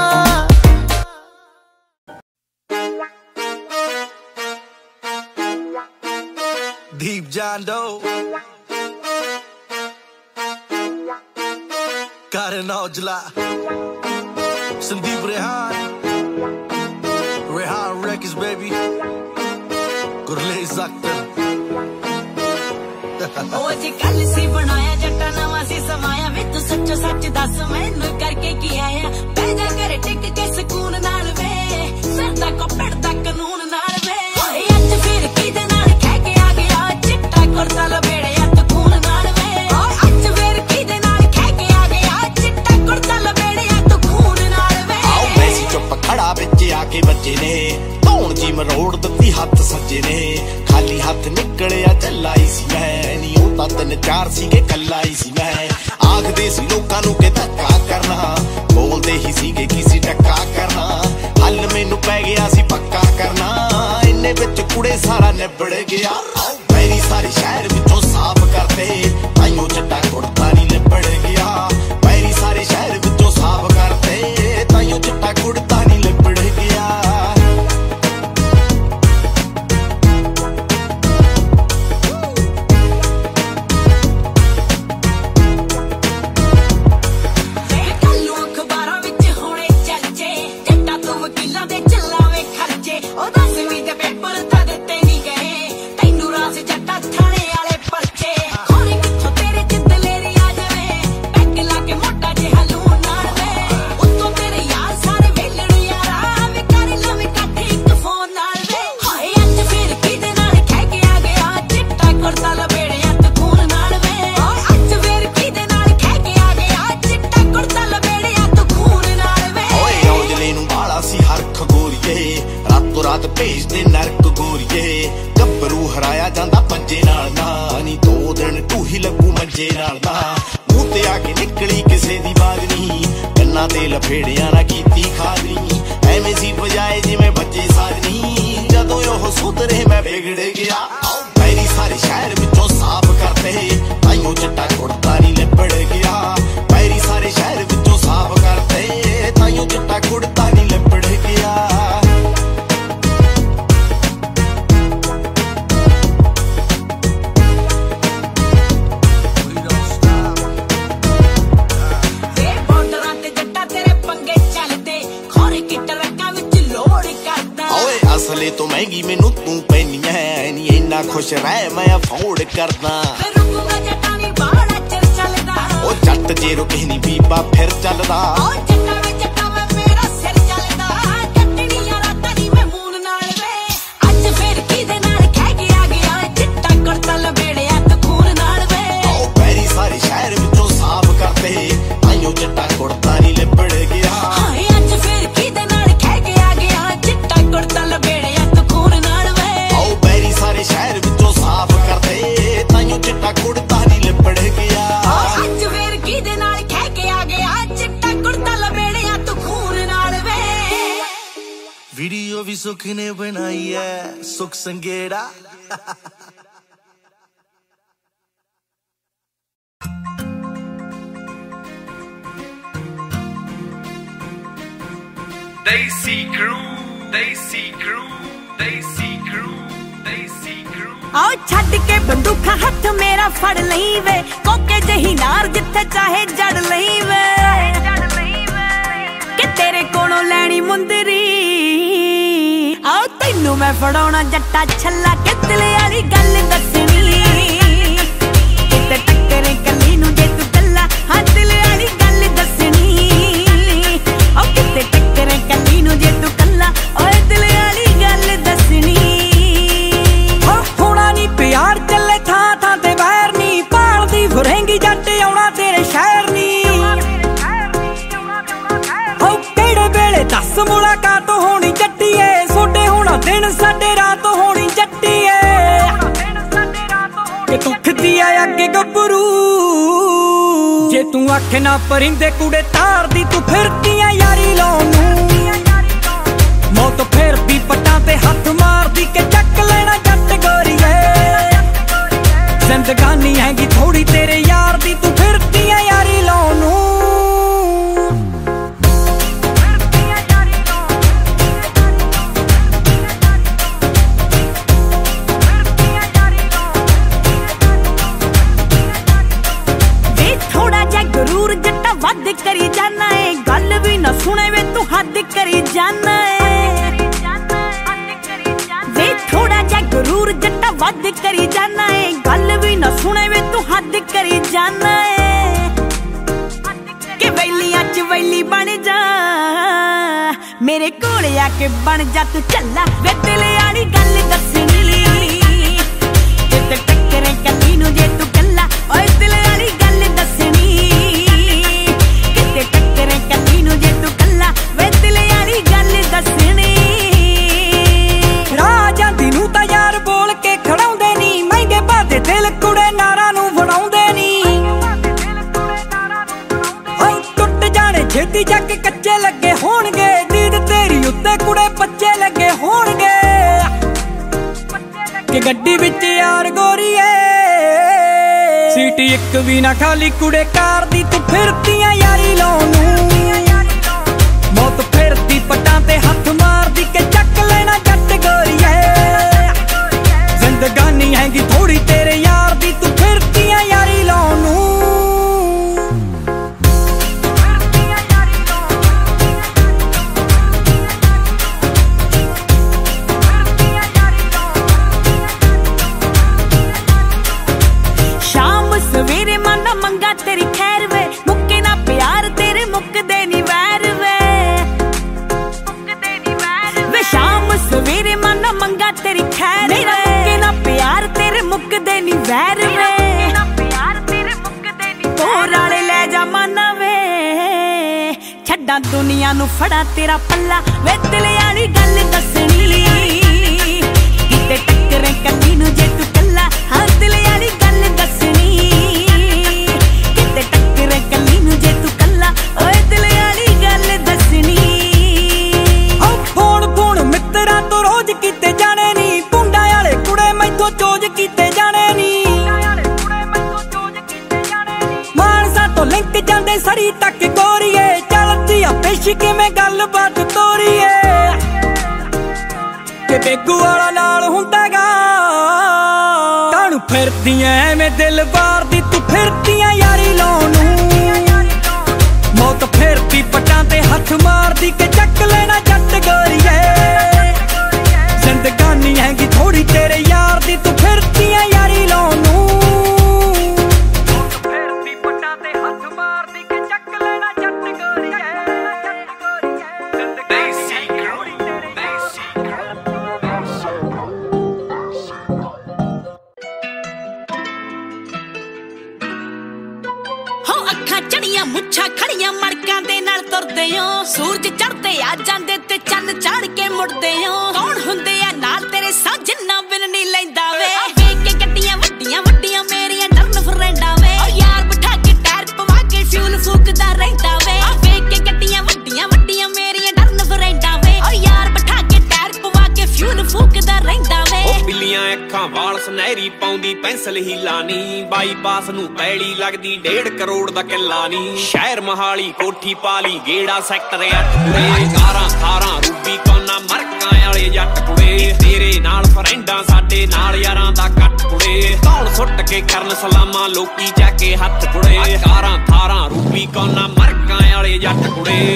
Deep John Doe Karan Aujla Sandeep Rehan Records baby Gurlez Akhtar ਉਹ ਜੇ ਕੱਲ ਸੀ ਬਣਾਇਆ ਜੱਟਾ ਨਵਾਂ ਸੀ ਸਮਾਇਆ ਵੇ ਤੂੰ ਸੱਚੋ ਸੱਚ ਦੱਸ ਮੈਨੂੰ ਕਰਕੇ ਕੀ ਆਇਆ ਬਹਿ ਜਾ ਘਰੇ ਟਿਕ ਕੇ ਸਕੂਨ ਨਾਲ ਵੇ ਸਰਦਾ ਕੱਪੜ ਦਾ ਕਾਨੂੰਨ ਨਾਲ ਵੇ ਹੋਏ ਅੱਜ ਫਿਰ ਕਿਹਦੇ ਨਾਲ ਕਹਿ ਕੇ ਆ ਗਿਆ ਚਿੱਟਾ ਕੁਰਤਾ ਲਬੇੜਿਆ ਤੂੰ ਖੂਨ ਨਾਲ ਵੇ ਹੋਏ ਅੱਜ ਫਿਰ ਕਿਹਦੇ ਨਾਲ ਕਹਿ ਕੇ ਆ ਗਿਆ ਚਿੱਟਾ ਕੁਰਤਾ ਲਬੇੜਿਆ ਤੂੰ ਖੂਨ ਨਾਲ ਵੇ ਆਓ ਮੈਸੀ ਚੁੱਪ ਖੜਾ ਵਿੱਚ ਆ ਕੇ ਬੱਜੇ ਨੇ ਧੌਣ ਜੀ ਮਰੋੜ ਦਿੱਤੀ ਹੱਥ ਸੱਜੇ ਨੇ ਖਾਲੀ ਹੱਥ ਨਿਕਲਿਆ ਚੱਲਾਈ ਸੀ ਮੈਂ ਨੀ ਉਹ ਤਾਂ ਤਿੰਨ ਚਾਰ ਸੀਗੇ ਕੱਲਾ ਹੀ ਸੀ ਮੈਂ ਆਖਦੇ ਸੀ ਲੋਕਾਂ ਨੂੰ ਕਿ ਧੱਕਾ ਕਰਨਾ ਬੋਲਦੇ ਹੀ ਸੀਗੇ ਕਿਸੇ ਟੱਕਾ ਕਰਨਾ ਹੱਲ ਮੈਨੂੰ ਪੈ ਗਿਆ ਸੀ ਪੱਕਾ ਕਰਨਾ ਇੰਨੇ ਵਿੱਚ ਕੁੜੇ ਸਾਰਾ ਨਿਬੜ ਗਿਆ ਮੇਰੀ ਸਾਰੀ ਸ਼ਹਿਰ ਵਿੱਚੋਂ ਸਾਫ਼ ਕਰਦੇ ਤਾਈਓ ਚੱਟਾ ਕੁੜਤਾ ਨਹੀਂ ਲਿਬੜ ਗਿਆ ਮੇਰੀ ਸਾਰੇ ਸ਼ਹਿਰ ਵਿੱਚੋਂ ਸਾਫ਼ ਕਰਦੇ ਤਾਈਓ ਚੱਟਾ ਕੁੜਤਾ ਨਹੀਂ ਲਿਬੜ ਗਿਆ ਭੇਜਦੇ ਨਰਕ ਗੋਰੀਏ ਗੱਭਰੂ ਹਰਾਇਆ ਜਾਂਦਾ ਪੰਜੇ ਨਾਲ ਨਾ ਨੀ 2 ਦਿਨ ਢੂਹੀ ਲੱਗੂ ਮੰਜੇ ਨਾਲ ਨਾ ਮੂੰਹ ਤੇ ਆ ਕੇ ਨਿਕਲੀ ਕਿਸੇ ਦੀ ਬਾਗਨੀ ਕੰਨਾਂ ਤੇ ਲਫੇੜਿਆਂ ਨਾ ਕੀਤੀ ਖਾਦਨੀ ਐਵੇਂ ਸੀ ਬਜਾਏ ਜਿਵੇਂ ਬੱਚੇ ਸਾਜਨੀ ਜਦੋਂ ਉਹ ਸੁਧਰੇ ਮੈਂ ਵਿਗੜ ਗਿਆ ਮੇਰੀ ਸਾਰੇ ਸ਼ਹਿਰ ਵਿੱਚੋਂ ਸਾਫ਼ ਕਰਦੇ ਤਾਈਓ ਚੱਟਾ ਕੁੜਤਾ ਨਹੀਂ ਲਿਬੜ ਗਿਆ ਮੇਰੀ ਸਾਰੇ ਸ਼ਹਿਰ ਵਿੱਚੋਂ ਸਾਫ਼ ਕਰਦੇ ਤਾਈਓ ਚੱਟਾ ਕੁੜਤਾ ਨਹੀਂ ਲਿਬੜ ਗਿਆ ਅਸਲੇ ਤੋਂ ਮਹਿੰਗੀ ਮੈਨੂੰ ਤੂੰ ਪੈਣੀ ਐ ਨੀ ਇੰਨਾ ਖੁਸ਼ ਰਹਿ ਮੈਂ ਅਫੋਰਡ ਕਰਦਾ ਰੁਕੂਗਾ ਜੱਟਾਂ ਨੀ ਬਾੜਾ ਚਿਰ ਚੱਲਦਾ ਉਹ ਜੱਟ ਜੇ ਰੁਕੇ ਨੀ ਬੀਬਾ ਫਿਰ ਚੱਲਦਾ ਉਹ ਜੱਟਾਂ ਵਿੱਚ ਜੱਟਾਂ ਮੈਂ ਮੇਰਾ ਸਿਰ ਚੱਲਦਾ ਜੱਟਣੀਆਂ ਰਾਤਾਂ ਨੀ ਮੈਂ ਮੂਨ ਨਾਲ ਵੇ ਅੱਜ ਫਿਰ ਕਿਹਦੇ ਨਾਲ ਕਹਿ ਕੇ ਆ ਗਿਆ ਚਿੱਟਾ ਕੁੜਤਾ ਲਬੇੜਿਆ ਤੂੰ ਖੂਨ ਨਾਲ ਵੇ ਉਹ ਪੈਰੀ ਸਾਰੇ ਸ਼ਹਿਰ ਵਿੱਚੋਂ ਸਾਫ਼ ਕਰਦੇ ਆਇਓ ਜੱਟਾ ਕੁੜਤਾ ਨੀ ਲਿਬੜ ਗਿਆ ਹਾਏ ਅੱਜ ਫਿਰ ਕਿਹਦੇ ਨਾਲ ਕਹਿ ਕੇ ਆ ਗਿਆ ਚਿੱਟਾ ਕੁੜਤਾ ਲਬੇੜਿਆ ਤੂੰ ਖੂਨ ਨਾਲ ਵੇ ਉਹ ਪੈਰੀ ਸਾਰੇ ਸ਼ਹਿਰ ਵਿੱਚੋਂ ਸਾਫ਼ ਕਰਦੇ ਤਾਈਓ ਚਿੱਟਾ ਕੁੜਤਾ ਨੀ ਲਿਬੜ ਗਿਆ ਅੱਜ ਫਿਰ ਕਿਹਦੇ ਨਾਲ ਕਹਿ ਕੇ ਆ ਗਿਆ ਚਿੱਟਾ ਕੁੜਤਾ ਲਬੇੜਿਆ ਤੂੰ ਖੂਨ ਨਾਲ ਵੇ ਵੀਡੀਓ ਵੀ ਸੁੱਖ ਨੇ ਬਣਾਈ ਐ ਸੁੱਖ Sangera Desi Crew, Desi Crew, Desi Crew, Desi Crew। आओ छड़ के बंदूखा हाथ मेरा फड़ लई वे, कोके जही नार जिथे चाहे जड़ लई वे, कि तेरे कोलों लैनी मुंदरी। आओ तैनू मैं फड़ाउणा जट्टा छल्ला, के दिल वाली गल दसनी, किते टक्करे कली नू जे तू कल्ला, हाँ दिल वाली गल दसनी। ओ किते टक्करे कली नू जे तू कल्ला, ओए दिल वाली गल दसनी। हो होना नी प्यार चले था ते बाहर नी, पाल दी फुरेंगी जट आउणा तेरे शहर नी। हो केड़े वेले दस मुलाकात होनी जट्टीए, सोडे होना दिन साडे रात होनी जट्टीए, कि दुख दिया अगे गबरू। जे तू आखे ना परिंदे कुड़े तार दी, तू फिरदियां यारी लाउण नूं, मौत फिरदी पट्टां ते हथ मारदी, के चक लेना जट गोरीए। जिंदगानी हैगी थोड़ी तेरे यार दी, तू फिरदियां यारी लाउण नूं। गरूर जट्टा वध करी जाना है, गल भी ना सुने वे तू हद करी जाना है। वे थोड़ा जा गरूर जट्टा वध करी जाना है, गल भी ना सुने वे तू हद करी जाना है। कि वैलियां च वैली बन जा, मेरे कोले आके बन जा तू चला, वे दिल वाली गल दसनी, किते टक्करे कली नू जे तू कल्ला, ओए दिल वाली गल दसनी। टक्करे कली नू जे तू कल्ला, वे दिल वाली गल दसनी। राह जांदी नू तां यार बोल के खड़ाउंदे नी, महंगे बादे दिल कुड़े नारा नू फड़ाउंदे नी। हो टुट जाने छेती जग कच्चे लगे होणगे, दीद तेरी उत्ते कुड़े बच्चे लगे होणगे, कि गड्डी विच यार गोरीए, सीट इक भी ना खाली कुड़े कार दी, तू फिरदियां यारी लाउण नूं। मौत फिरदी पट्टां ते हथ मारदी, के चक लेना जट गोरीए। जिंदगानी हैगी थोड़ी तेरे यार दी, तू फिरदियां यारी लाउण नूं। सवेरे माना मंगा तेरी खैर वे, मुक्के ना प्यार तेरे मुक्कदे नी वैर वे। वे शाम सवेरे माना मंगा तेरी खैर वे, मुक्के ना प्यार तेरे मुक्कदे नी वैर वे। तोर आले ले जा माना वे, छड्डा दुनिया नू फड़ा तेरा पल्ला, वे दिल वाली गल दसनी, किते टक्करे कली नू जे तू कल्ला, हाँ दिल वाली गल दसनी। कली नू जे तू कल्ला, ओए दिल वाली गल दसनी। ओ फोन फोन मित्तरां तो रोज कीते जाने नी, पुंडा वाले कुड़े मैथों चोज कीते जाने नी। मानसा तो लिंक जांदे सरी तक गोरीए, चलदी आ पेश किवें गल बात तोरीए, कि बेगू वाला नाल हुंदा गा, कानू फिरदियां एवें दिल बार दी, तू फिरदियां यारी लाउण नूं। मौत फिरदी पट्टां ते हथ मारदी, के चक लेना जट गोरीए। जिंदगानी हैगी थोड़ी तेरे यार दी, तू फिरदियां यारी लाउण नूं। मौत फिरदी पट्टां ते हथ मारदी, के चक लेना जट गोरीए। देसी क्रू, देसी हो अखां चढ़ियां मुच्छां खड़ियां मड़कां दे नाल तुरदे हो, सूरज चढ़दे आ जांदे ते चंद चाड़ के मुड़दे हो। कौन हुंदे आ नाल तेरे साजना बिन नी लैंदा वे, वेख के गड्डियां वड्डियां वड्डियां मेरियां डरन फ्रेंडां वे। ओ यार बिठा के टायर पवा के फ्यूल फूकदा रहिंदा वे, वेख के गड्डियां वड्डियां वड्डियां मेरियां डरन फ्रेंडां वे। ओ यार बिठा के टायर पवा के फ्यूल फूकदा रहिंदा वे। ओ बिल्लियां अखां ਵਾਲ ਸੁਨਹਿਰੀ ਪਾਉਂਦੀ ਪੈਨਸਲ ਹੀਲਾ ਨੀ ਬਾਈਪਾਸ ਨੂੰ ਪੈਲੀ ਲੱਗਦੀ 1.5 ਕਰੋੜ ਦਾ ਕਿੱਲਾ ਨੀ ਸ਼ਹਿਰ ਮਹਾਲੀ ਕੋਠੀ ਪਾਲੀ ਗੇੜਾ ਸੈਕਟਰ 8 ਕੁੜੇ ਕਾਰਾਂ ਥਾਰਾਂ ਰੂਬੀ ਕੋਨਾ ਮਰਕਾਂ ਵਾਲੇ ਜੱਟ ਕੁੜੇ ਤੇਰੇ ਨਾਲ ਫਰੈਂਡਾਂ ਸਾਡੇ ਨਾਲ ਯਾਰਾਂ ਦਾ ਕੱਟ ਕੁੜੇ ਧੌਣ ਸੁੱਟ ਕੇ ਕਰਨ ਸਲਾਮਾਂ ਲੋਕੀ ਚੱਕ ਕੇ ਹੱਥ ਕੁੜੇ ਕਾਰਾਂ ਥਾਰਾਂ ਰੂਬੀ ਕੋਨਾ ਮਰਕਾਂ ਵਾਲੇ ਜੱਟ ਕੁੜੇ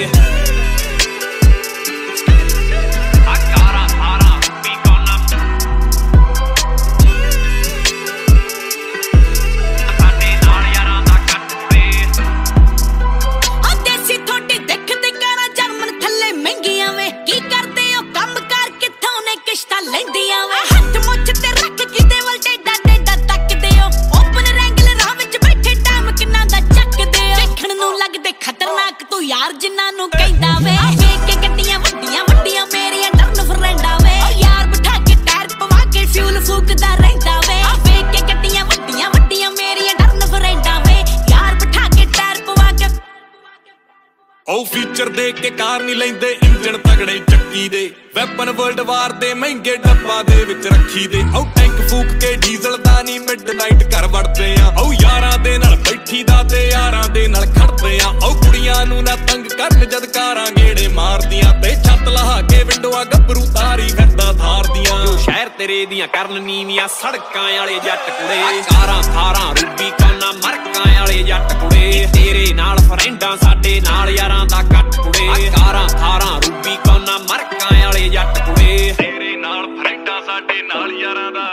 यार जिन्हां कहंदा वे वेख के गड्डियां वड्डियां वड्डियां मेरियां डरन फ्रेंडा वे यार बिठा के टायर पवा के फ्यूल फूकदा रहिंदा वे वेख के गड्डियां वड्डियां वड्डियां मेरियां डरन फ्रेंडा वे यार बिठा के टायर पवा के ओ फीचर देख के कार नहीं लेंदे इंजन तगड़े ਚੱਕੀ ਦੇ ਵੈਪਨ ਵਰਲਡ ਵਾਰ ਦੇ ਮਹਿੰਗੇ ਡੱਬਾ ਦੇ ਵਿੱਚ ਰੱਖੀ ਦੇ ਓ ਟੈਂਕ ਫੂਕ ਕੇ ਡੀਜ਼ਲ ਦਾ ਨਹੀਂ ਮਿਡਨਾਈਟ ਘਰ ਵੜਦੇ ਆ ਓ ਯਾਰਾਂ ਦੇ ਨਾਲ ਬੈਠੀ ਦਾ ਤੇ ਯਾਰਾਂ ਦੇ ਨਾਲ ਖੜਦੇ ਆ ਓ ਕੁੜੀਆਂ ਨੂੰ ਨਾ ਤੰਗ ਕਰਨ ਜਦ ਕਾਰਾਂ ਗੇੜੇ ਮਾਰਦੀਆਂ ਤੇ ਛੱਤ ਲਹਾ ਕੇ ਵਿੰਡੋਆਂ ਗੱਭਰੂ ਤਾਰੀ ਫਿਰਦਾ ਥਾਰਦੀਆਂ ਜੋ ਸ਼ਹਿਰ ਤੇਰੇ ਦੀਆਂ ਕਰਨ ਨੀਵੀਆਂ ਸੜਕਾਂ ਵਾਲੇ ਜੱਟ ਕੁੜੇ ਕਾਰਾਂ ਥਾਰਾਂ ਰੂਬੀ ਕੋਨਾ ਮਰਕਾਂ ਵਾਲੇ ਜੱਟ ਕੁੜੇ ਤੇਰੇ ਨਾਲ ਫਰੈਂਡਾਂ ਸਾਡੇ ਨਾਲ ਯਾਰਾਂ ਦਾ ਕੱਟ ਕੁੜੇ ਕਾਰਾਂ ਥਾਰਾਂ ਰੂਬੀ ਕੋਨਾ ਮਰਕਾਂ ਵਾਲੇ ਜੱਟ ਕੁੜੇ ਤੇਰੇ ਨਾਲ ਫਰੈਂਡਾਂ ਸਾਡੇ ਨਾਲ ਯਾਰਾਂ ਦਾ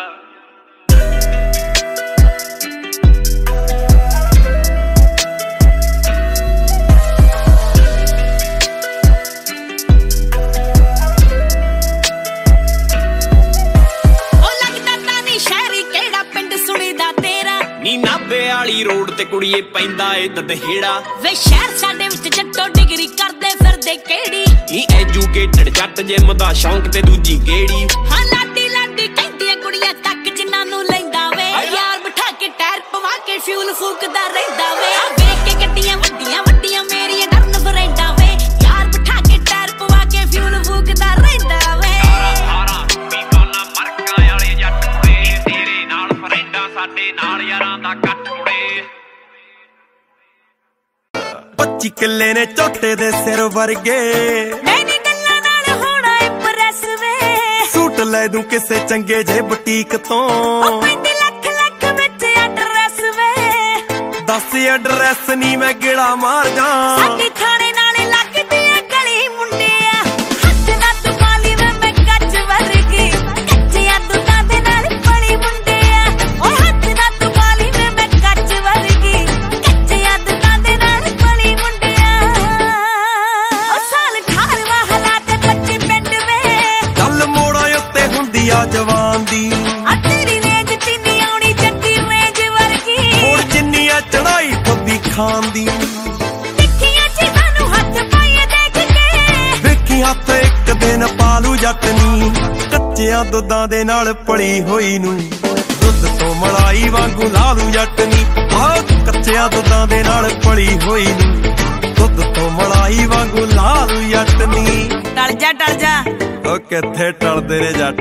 ਨੀ ਨਾਭੇ ਵਾਲੀ ਰੋਡ ਤੇ ਕੁੜੀਏ ਪੈਂਦਾ ਏ ਦਦਹੇੜਾ ਵੇ ਸ਼ਹਿਰ ਸਾਡੇ ਵਿੱਚ ਜੱਟੋ ਡਿਗਰੀ ਕਰਦੇ ਫਿਰਦੇ ਕਿਹੜੀ ਨੀ ਐਜੂਕੇਟਡ ਜੱਟ ਜਿਮ ਦਾ ਸ਼ੌਂਕ ਤੇ ਦੂਜੀ ਗੇੜੀ ਹਾਂ ਲਾਡੀ ਲਾਡੀ ਕਹਿੰਦੀਆਂ ਕੁੜੀਆਂ ਤੱਕ ਜਿਨ੍ਹਾਂ ਨੂੰ ਲੈਂਦਾ ਵੇ ਯਾਰ ਬਿਠਾ ਕੇ ਟਾਇਰ ਪਵਾ ਕੇ ਫਿਊਲ ਫੂਕਦਾ ਰਹਿੰਦਾ ਵੇ ਵੇਖ ਕੇ ਗੱਡੀਆਂ ਵੱਡੀਆਂ ਵੱਡੀਆਂ ਮੇਰੀਆਂ ਡਰਨ ਫਰੈਂਡਾਂ ਵੇ ਯਾਰ ਬਿਠਾ ਕੇ ਟਾਇਰ ਪਵਾ ਕੇ ਫਿਊਲ ਫੂਕਦਾ ਰਹਿੰਦਾ ਵੇ ਸਾਡੇ ਨਾਲ ਯਾਰਾਂ ਦਾ ਕੱਟ ਕੁੜੇ 25 ਕਿੱਲੇ ਨੇ ਝੋਟੇ ਦੇ ਸਿਰ ਵਰਗੇ ਮੈਨੀ ਗੱਲਾਂ ਨਾਲ ਹੋਣਾ ਇੰਪ੍ਰੈਸ ਵੇ ਸੂਟ ਲੈ ਦੂੰ ਕਿਸੇ ਚੰਗੇ ਜੇ ਬੁਟੀਕ ਤੋਂ ਉਹ 5 ਲੱਖ ਲੱਖ ਵਿੱਚ ਐਡਰੈਸ ਵੇ ਦੱਸ ਐਡਰੈਸ ਨਹੀਂ ਮੈਂ ਗੇੜਾ ਮਾਰ ਜਾ ਸਾਡੀ ਥਾਣੇ ਨਾਲੇ ਲੱਗਦੀ ਆ ਗਲੀ ਮੁੰਡਿਆ ਹੱਥ ਨਾ ਤੂੰ ਪਾਲੀ ਵੇ ਮੈਂ ਕੱਚ ਵਰਗੀ ਕੱਚਿਆਂ ਦੁੱਧਾਂ ਦੇ ਨਾਲ ਪਲੀ ਮੁੰਡਿਆ ਓਏ ਹੱਥ ਨਾ ਤੂੰ ਪਾਲੀ ਵੇ ਮੈਂ ਕੱਚ ਵਰਗੀ ਕੱਚਿਆਂ ਦੁੱਧਾਂ ਦੇ ਨਾਲ ਪਲੀ ਮੁੰਡਿਆ ਓ ਸਾਲ 18ਵਾਂ ਹਾਲਾਤ ਬੱਚੇ ਪਿੰਡ ਵੇ ਗੱਲ ਮੋੜਾਂ ਉੱਤੇ ਹੁੰਦੀ ਆ ਜਵਾਨ ਦੀ ਆ ਤੇਰੀ ਰੇਂਜ ਜਿੰਨੀ ਆਉਣੀ ਜੱਟੀ ਰੇਂਜ ਵਰਗੀ ਹੋਰ ਜਿੰਨੀ ਆ ਚੜਾਈ ਫੱਬੀ ਖਾਨ ਦੀ ਦੇਖੀਆਂ ਚੀਜ਼ਾਂ ਨੂੰ ਹੱਥ ਪਾਈਏ ਦੇਖ ਕੇ ਵੇਖੀ ਹੱਥ ਇੱਕ ਦਿਨ ਪਾਲੂ ਜੱਟ ਨੀ ਕੱਚਿਆਂ ਦੁੱਧਾਂ ਦੇ ਨਾਲ ਪਲੀ ਹੋਈ ਨੂੰ ਦੁੱਧ ਤੋਂ ਮਲਾਈ ਵਾਂਗੂ ਲਾਲੂ ਜੱਟ ਨੀ ਆਹ ਕੱਚਿਆਂ ਦੁੱਧਾਂ ਦੇ ਨਾਲ ਪਲੀ ਹੋਈ ਨੂੰ ਦੁੱਧ ਤੋਂ ਮਲਾਈ ਵਾਂਗੂ ਲਾਲੂ ਜੱਟ ਨੀ ਟਲ ਜਾ ਓ ਕਿੱਥੇ ਟਲਦੇ ਨੇ ਜੱਟ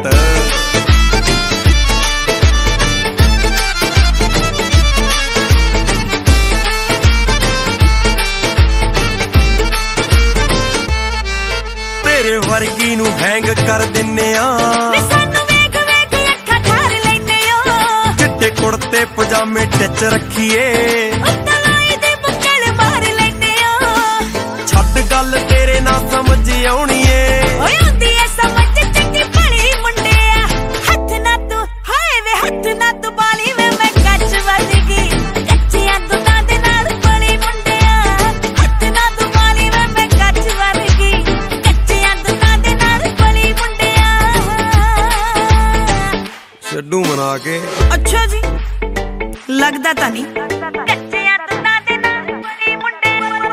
ਤੇਰੇ ਵਰਗੀ ਨੂੰ ਹੈਂਗ ਕਰ ਦਿੰਨੇ ਆ ਸਾਨੂੰ ਵੇਖ ਵੇਖ ਅੱਖਾਂ ਠਾਰ ਲੈਂਦੇ ਓ ਚਿੱਟੇ ਕੁੜਤੇ ਪਜਾਮੇ ਟਿੱਚ ਰੱਖੀਏ ਤਲਾਈ ਦੇ ਬੁੱਕਲ ਮਾਰ ਲੈਂਦੇ ਓ ਛੱਡ ਗੱਲ ਤੇਰੇ ਨਾਲ ਸਮਝ ਆਉਣੀ ਏ ਓਏ ਹੁੰਦੀ ਐ ਸਮਝ ਚੰਗੀ ਭਲੀ ਮੁੰਡਿਆ ਹੱਥ ਨਾ ਤੂੰ ਹਾਏ ਵੇ ਹੱਥ ਨਾ ਤੂੰ ਬਾਲੀ ਵੇ ਮੈਂ ਕੱਚ ਵਰਗੀ ਕੱਚਿਆਂ ਦੁੱਧਾਂ ਦੇ ਨਾਲ ਪਲੀ ਮੁੰਡਿਆ ਹੱਥ ਨਾ ਤੂੰ ਬਾਲੀ ਵੇ ਮੈਂ ਕੱਚ ਵਰਗੀ ਕੱਚਿਆਂ ਦੁੱਧਾਂ ਦੇ ਨਾਲ ਪਲੀ ਮੁੰਡਿਆ ਛੱਡੂ ਮਨਾ ਕੇ ਅੱਛਾ ਜੀ ਲੱਗਦਾ ਤਾਂ ਨਹੀਂ ਕੱਚਿਆਂ ਦੁੱਧਾਂ ਦੇ ਨਾਲ ਪਲੀ ਮੁੰਡਿਆ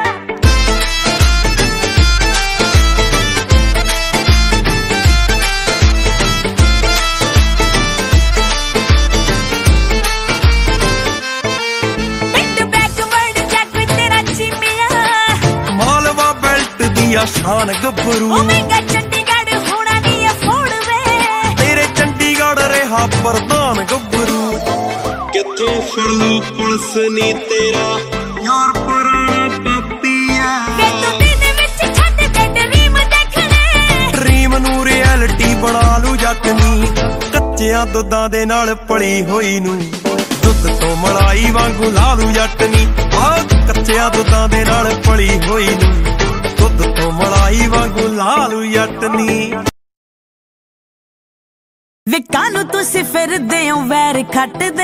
ਸ਼ਾਨ ਗੱਭਰੂ ਓ ਮਹਿੰਗਾ ਚੰਡੀਗੜ੍ਹ ਹੋਣਾ ਨਹੀਂ ਅਫੋਰਡ ਵੇ ਤੇਰੇ ਚੰਡੀਗੜ੍ਹ ਰਿਹਾ ਪ੍ਰਧਾਨ ओ फड़ू पुलिस नी तेरा यार पुराना पापी है ड्रीम नू रियलिटी बना लू जट नी कच्चियां दुधां दे नाल पली होई नू दुध तो मलाई वांगू ला लू जट नी कच्चियां दुधां दे नाल पली होई नू दुध तो मलाई वांगू ला लू जट नी वे कानू तुसी फिरदे हो वैर खटदे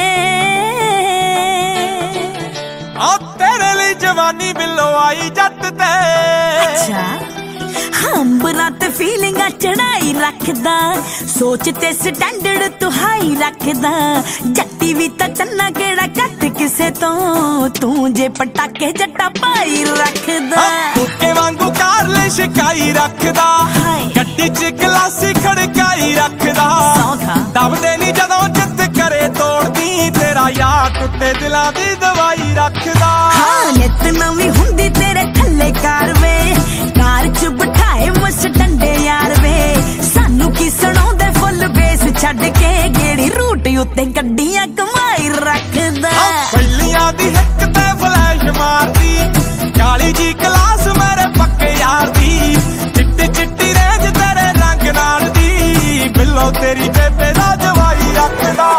आ तेरे लिए जवानी बिलो आई जट ते अच्छा अंबरां ते फीलिंगां चढ़ाई रखदा सोच ते स्टैंडर्ड तू हाई रखदा जट्टी भी तां चन्ना केड़ा घट किसे तो तू जे पटाके जट्टा पाई रखदा कुत्ते वांगू कार ले शिकाई रखदा गड्डी च गलासी खड़काई रखदा दबदे नी जदों जिद करे तोड़दी तेरा यार टुटे दिलां दी दवाई रखदा नित नवीं हुंदी तेरे थल्ले कार वे कार च बिठाए मस डंडे यार वे सानू की सुणाउंदे फुल बेस छड्ड के गेड़ी रूट उत्ते गड्डियां कमाई रखदा पल्लियां दी हिक ते फ्लैश मारदी काली जी क्लास मेरे पक्के यार दी चिट्टी चिट्टी रेंज तेरे रंग नाल दी बिल्लो तेरी बेबे दा जवाई रखदा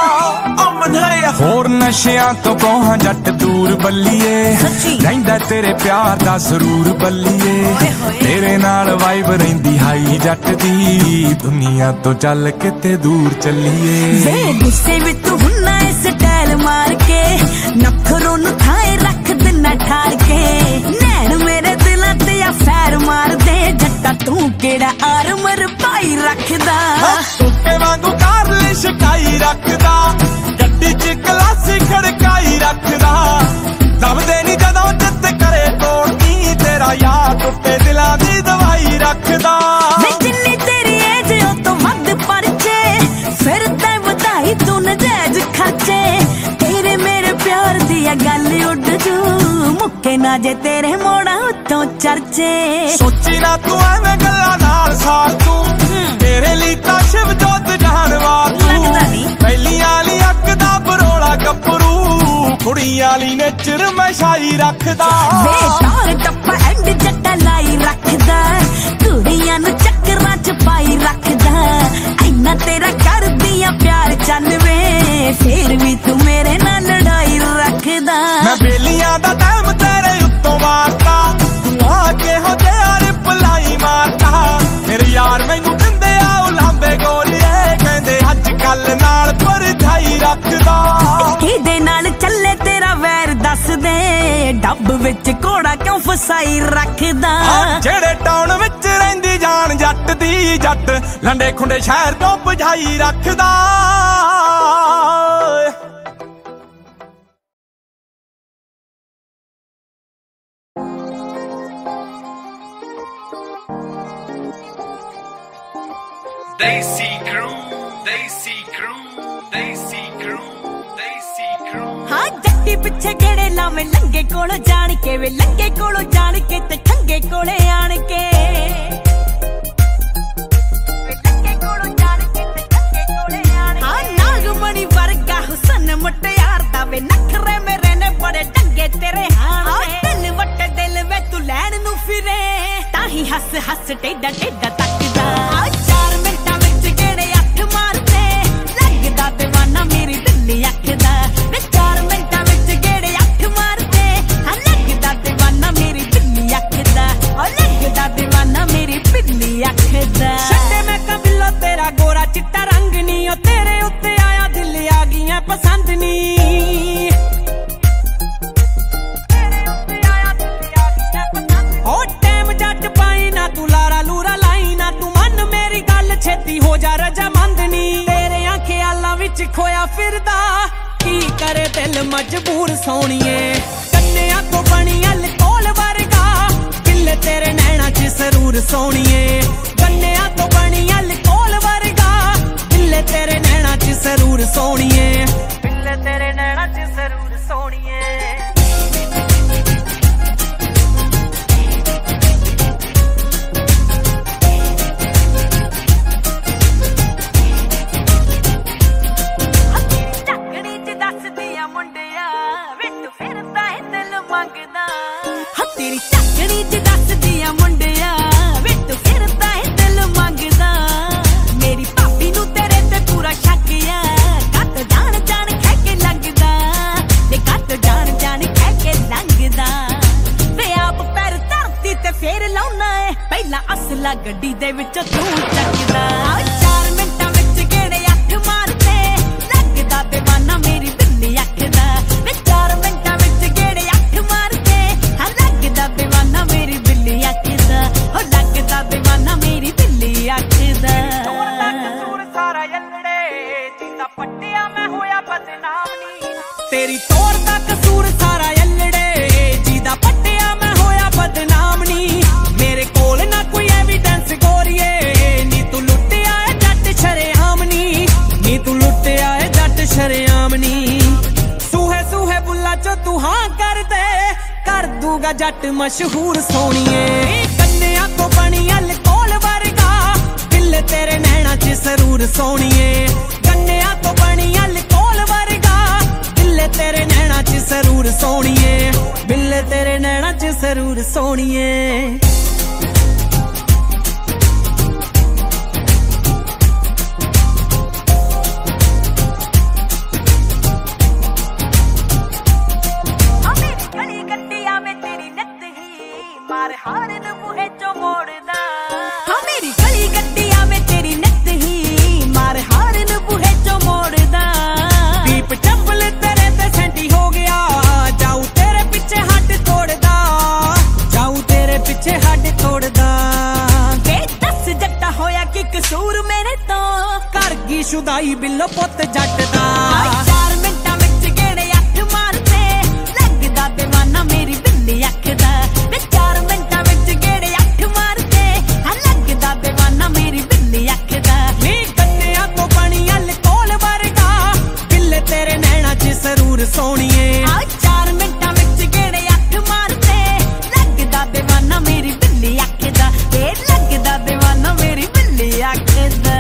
होर नशियां तो कोहां जट दूर बल्लीए रहिंदा तेरे प्यार दा जरूर बल्लीए तेरे नाल वाइब रहिंदी हाई जट दी दुनिया तो चल के ते दूर चलीए वे गुस्से विच तू हुन्ना इस स्टाइल मार के नखरों नु थाए रख दिना ठार के नैन मेरे दिलां ते आ फैर मार दे जट्टा तू केड़ा आरमर पाई रखदा तुके वांगू कार ले शिकाई रखदा गड्डी च गलासी खड़काई रखदा दबदे नी जदों जिद करे तोड़दी तेरा यार टुटे दिलां दी दवाई रखदा जिन्नी तेरी एज ओ तो वध परचे फिर तै ਵਧਾਈ तू नजायज खर्चे तेरे मेरे प्यार दी गल उड़ जू मुक्के ना जे तेरे मोड़ा उत्तों चर्चे सोची ना तू एवें गल्लां नाल सार तू तेरे लिए तां शिव जोत जहानवार तू पहलियां ली अक दा बरोला गप्परू कुड़ियां ली ने चिर मशाई रखदा वे तार टप्पा एंड जट्टा लाई रखदा कुड़ियां नु चक्करां च पाई रखदा इन्ना तेरा कर दिया प्यार चल वे फिर भी तू मेरे नाल लड़ाई रखदा मैं बेलियां दा टाइम तेरे उत्तों मारता तू आके हो ते रिप्लाई मारता मेरे यार मैनू कहंदे आ उलांबे गोलिए कहंदे अज कल नाल परछाई रखदा किदे नाल चले तेरा वैर दस दे डब विच घोड़ा क्यों फसाई रखदा जेड़े टाउन विच रहिंदी जान जट दी जट लंडे खुंडे शहर तो बुझाई रखदा Desi crew, Desi crew, Desi crew, Desi crew. हाँ जट्टी पिछे गेड़े लावे लंगे कोलो जान के वे लंगे कोलो जान के ते ठंगे कोले आन के हाँ नागमणि वर्गा हुसन मुटियार दा वे नखरे मेरे ने बड़े टंगे तेरे हां दिल वट दिल वे तू लैन नु फिरे ताही हस हस टेडा टेडा तकदा चार मिंटां विच गेड़े अठ मारदे लगदा दीवाना मेरी दिल्ली अखदा वे 4 मिंटां विच गेड़े अठ मारदे हां लगदा दीवाना मेरी दिल्ली अखदा ओ लगदा दीवाना मेरी बिल्ली अखदा छड्डे मैं कबिलो तेरा गोरा चिट्टा रंग नी ओ तेरे उत्ते आया दिल आ गईयां पसंद नी ओ टाइम जट पाई ना तू लारा लूरा लाई ना तू मन मेरी गल छेती हो जा रजामंद नी तेरे ख्यालां विच खोया फिरदा की करे दिल मजबूर सोनिए कन्निया तो बनी अलकोल वर्गा दिल तेरे नैना च सरूर सोनिए कन्निया तो बनी अलकोल वर्गा दिल तेरे नैना च सरूर सोनिए दिल तेरे नैना च सरूर सोनिए ਤੂੰ ਚੱਕਦਾ 4 ਮਿੰਟਾਂ ਵਿੱਚ ਗੇੜੇ 8 ਮਾਰਦੇ ਲੱਗਦਾ ਦੀਵਾਨਾ ਮੇਰੀ ਬਿੱਲੀ ਅੱਖ ਦਾ ਵੇ 4 ਮਿੰਟਾਂ ਵਿੱਚ ਗੇੜੇ 8 ਮਾਰਦੇ ਹਾਂ ਲੱਗਦਾ ਦੀਵਾਨਾ ਮੇਰੀ ਬਿੱਲੀ ਅੱਖ ਦਾ ਹੋ ਲੱਗਦਾ ਦੀਵਾਨਾ ਮੇਰੀ ਬਿੱਲੀ ਅੱਖ ਦਾ ਸਾਰਾ ਯੱਲੜੇ ਜਿੰਦਾ ਪੱਟਿਆ ਮੈਂ ਹੋਇਆ ਬਦਨਾਮ ਨੀ ਤੇਰੀ ਤੋਰ ਦਾ ਕਸੂਰ ਸਾਰਾ ਯੱਲੜੇ ਜਿਹਦਾ ਪੱਟਿਆ ਮੈਂ ਹੋਇਆ ਬਦਨਾਮ ਨੀ ਮੇਰੇ ਕੋਲ ਨਾ ਕੋਈ ਐਵੀਡੈਂਸ ਗੋਰੀਏ ਨੀ ਤੂੰ ਲੁੱਟਿਆ ਏ ਜੱਟ ਸ਼ਰੇਆਮ ਨੀ ਤੂੰ ਲੁੱਟਿਆ ਏ ਜੱਟ ਸ਼ਰੇਆਮ ਨੀ ਸੂਹੇ ਸੂਹੇ ਬੁੱਲਾ ਚੋ ਤੂੰ ਹਾਂ ਕਰ ਦੇ ਕਰ ਦੂਗਾ ਜੱਟ ਮਸ਼ਹੂਰ ਸੋਣੀਏ ਕੰਨਿਆਂ ਤੋਂ ਬਣੀ ਅਲਕੋਲ ਵਰਗਾ ਦਿਲ ਤੇਰੇ ਨੈਣਾ ਚ ਸਰੂਰ ਸੋਣੀਏ ਕੰਨਿਆਂ ਤੋਂ ਬਣੀ ਅਲਕੋਲ ਵਰਗਾ ਦਿਲ ਤੇਰੇ ਨੈਣਾ ਚ ਸਰੂਰ ਸੋਣੀਏ ਬਿੱਲੇ ਤੇਰੇ ਨੈਣਾ ਚ ਸਰੂਰ ਸੋਣੀਏ ਮਾਰ ਹਾਰਨ ਬੂਹੇ ਚੋਂ ਮੋੜਦਾ ਹਾਂ ਮੇਰੀ ਗਲੀ ਗੱਡੀ ਆਵੇ ਤੇਰੀ ਨਿੱਤ ਹੀ ਮਾਰ ਹਾਰਨ ਬੂਹੇ ਚੋਂ ਮੋੜਦਾ ਦੀਪ ਚੱਪਲ ਤੇਰੇ ਤੇ ਸੈਂਟੀ ਹੋ ਗਿਆ ਜਾਊ ਤੇਰੇ ਪਿੱਛੇ ਹੱਡ ਤੋੜਦਾ ਜਾਊ ਤੇਰੇ ਪਿੱਛੇ ਹੱਡ ਤੋੜਦਾ ਵੇ ਦੱਸ ਜੱਟਾ ਹੋਇਆ ਕਿ ਕਸੂਰ ਮੇਰੇ ਤੋਂ ਕਰ ਗਈ ਸ਼ੁਦਾਈ ਬਿੱਲੋ ਪੁੱਤ ਜੱਟ ਦਾ 4 ਮਿੰਟਾਂ ਵਿੱਚ ਗੇੜੇ 8 ਮਾਰਦੇ ਲੱਗਦਾ ਦੀਵਾਨਾ ਮੇਰੀ ਬਿੱਲੀ ਅੱਖ ਦਾ ਵੇ 4 ਮਿੰਟਾਂ ਵਿੱਚ ਗੇੜੇ 8 ਮਾਰਦੇ ਹਾਂ ਲੱਗਦਾ ਦੀਵਾਨਾ ਮੇਰੀ ਬਿੱਲੀ ਅੱਖ ਦਾ ਨੀ ਕੰਨਿਆਂ ਤੋਂ ਬਣੀ ਅਲਕੋਲ ਵਰਗਾ ਬਿੱਲੇ ਤੇਰੇ ਨੈਣਾ ਚ ਸਰੂਰ ਸੋਣੀਏ 4 ਮਿੰਟਾਂ ਵਿੱਚ ਗੇੜੇ 8 ਮਾਰਦੇ ਲੱਗਦਾ ਦੀਵਾਨਾ ਮੇਰੀ ਬਿੱਲੀ ਅੱਖ ਦਾ ਵੇ ਲੱਗਦਾ ਦੀਵਾਨਾ ਮੇਰੀ ਬਿੱਲੀ ਅੱਖ ਦਾ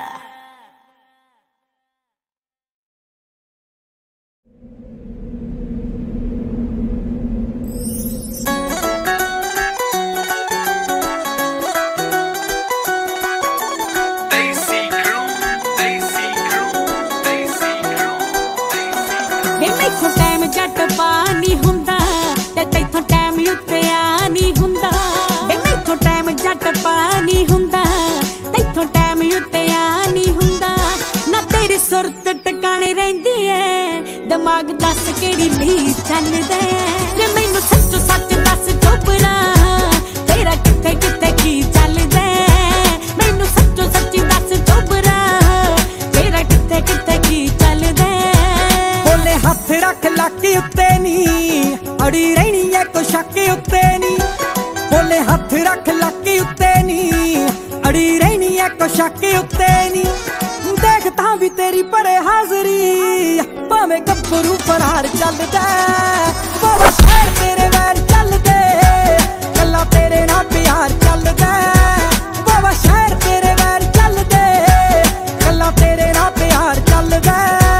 ਪਾਣੀ ਹੁੰਦਾ ਤੇ ਤੈਥੋਂ ਟਾਈਮ ਉੱਤੇ ਆ ਨਹੀਂ ਹੁੰਦਾ ਵੇ ਮੈਥੋਂ ਟਾਈਮ ਜੱਟ ਪਾਣੀ ਹੁੰਦਾ ਤੈਥੋਂ ਟਾਈਮ ਉੱਤੇ ਆ ਨਹੀਂ ਹੁੰਦਾ ਨਾ ਤੇਰੀ ਸੁਰਤ ਟਿਕਾਣੇ ਰਹਿੰਦੀ ਏ ਦਿਮਾਗ ਦੱਸ ਕਿਹੜੀ ਲਈ ਚੱਲਦਾ ਜੇ ਮੈਨੂੰ ਸੱਚੋ ਸੱਚ ਦੱਸ ਚੁੱਪਰਾ ਤੇਰਾ ਕਿੱਥੇ ਕਿੱਥੇ ਕੀ ਚੱਲਦਾ ਮੈਨੂੰ ਸੱਚੋ ਸੱਚੀ ਦੱਸ ਚੁੱਪਰਾ ਤੇਰਾ ਕਿੱਥੇ ਕਿੱਥੇ ਕੀ ਚੱਲਦਾ ਬੋਲੇ ਹੱਥ ਰੱਖ ਲਾਕੀ ਉੱਤੇ ਨੀ ਅੜੀ ਰਹਿਣੀ ਐ ਕੋ ਸ਼ੱਕ ਉੱਤੇ ਨੀ ਬੋਲੇ ਹੱਥ ਰੱਖ ਲਾਕੀ ਉੱਤੇ ਨੀ ਅੜੀ ਰਹਿਣੀ ਐ ਕੋ ਸ਼ੱਕ ਉੱਤੇ ਨੀ ਦੇਖ ਤਾਂ ਵੀ ਤੇਰੀ ਪਰੇ ਹਾਜ਼ਰੀ ਭਾਵੇਂ ਗੱਭਰੂ ਫਰਾਰ ਚੱਲਦਾ ਬਾਬਾ ਸ਼ਹਿਰ ਤੇਰੇ ਵੈਰ ਚੱਲਦੇ ਗੱਲਾਂ ਤੇਰੇ ਨਾਲ ਪਿਆਰ ਚੱਲਦਾ ਬਾਬਾ ਸ਼ਹਿਰ ਤੇਰੇ ਵੈਰ ਚੱਲਦੇ ਗੱਲਾਂ ਤੇਰੇ ਨਾਲ ਪਿਆਰ ਚੱਲਦਾ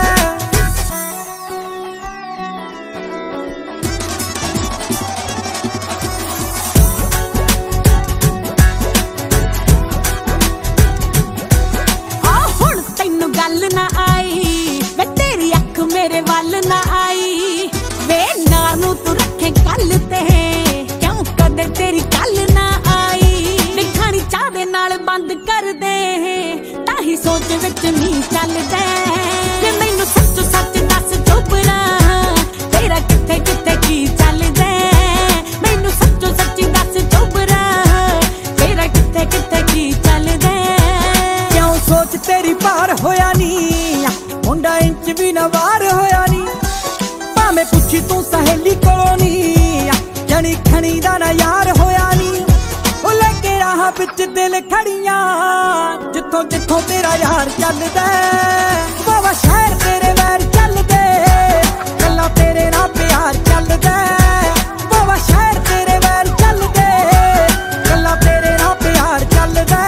ਗੱਲ ਨਾ ਆਈ ਵੇ ਤੇਰੀ ਅੱਖ ਮੇਰੇ ਵੱਲ ਨਾ ਆਈ ਵੇ ਨਾਰ ਨੂੰ ਤੂੰ ਰੱਖੇ ਕੱਲ ਤੇ ਕਿਉਂ ਕਦੇ ਤੇਰੀ ਕੱਲ ਨਾ ਆਈ ਲਿਖਾਣੀ ਚਾਹ ਦੇ ਨਾਲ ਬੰਦ ਕਰ ਦੇ ਤਾਂ ਹੀ ਸੋਚ ਵਿੱਚ ਨਹੀਂ ਚੱਲਦਾ ਜੇ ਮੈਨੂੰ ਸੱਚ ਸੱਚ ਦੱਸ ਚੁੱਪਰਾ ਤੇਰਾ ਕਿੱਥੇ ਕਿੱਥੇ ਕੀ ਚੱਲਦਾ ਮੈਨੂੰ ਸੱਚੋ ਸੱਚੀ ਦੱਸ ਚੁੱਪਰਾ ਤੇਰਾ ਕਿੱਥੇ ਕਿੱਥੇ ਕੀ ਚੱਲਦਾ ਕਿਉਂ ਸੋਚ ਤੇਰੀ ਪਾਰ ਹੋਇਆ ਨੀ ਮੁੰਡਾ ਇੰਚ ਵੀ ਨਾ ਵਾਰ ਹੋਇਆ ਨੀ ਭਾਵੇਂ ਪੁੱਛੀ ਤੂੰ ਸਹੇਲੀ ਕੋਲੋਂ ਨੀ ਜਣੀ ਖਣੀ ਦਾ ਨਾ ਯਾਰ ਹੋਇਆ ਨੀ ਉਹ ਲੈ ਕੇ ਰਾਹ ਵਿੱਚ ਦਿਲ ਖੜੀਆਂ ਜਿੱਥੋਂ ਜਿੱਥੋਂ ਤੇਰਾ ਯਾਰ ਚੱਲਦਾ ਬਾਬਾ ਸ਼ਹਿਰ ਤੇਰੇ ਵੈਰ ਚੱਲਦੇ ਗੱਲਾਂ ਤੇਰੇ ਨਾਲ ਪਿਆਰ ਚੱਲਦਾ ਬਾਬਾ ਸ਼ਹਿਰ ਤੇਰੇ ਵੈਰ ਚੱਲਦੇ ਗੱਲਾਂ ਤੇਰੇ ਨਾਲ ਪਿਆਰ ਚੱਲਦਾ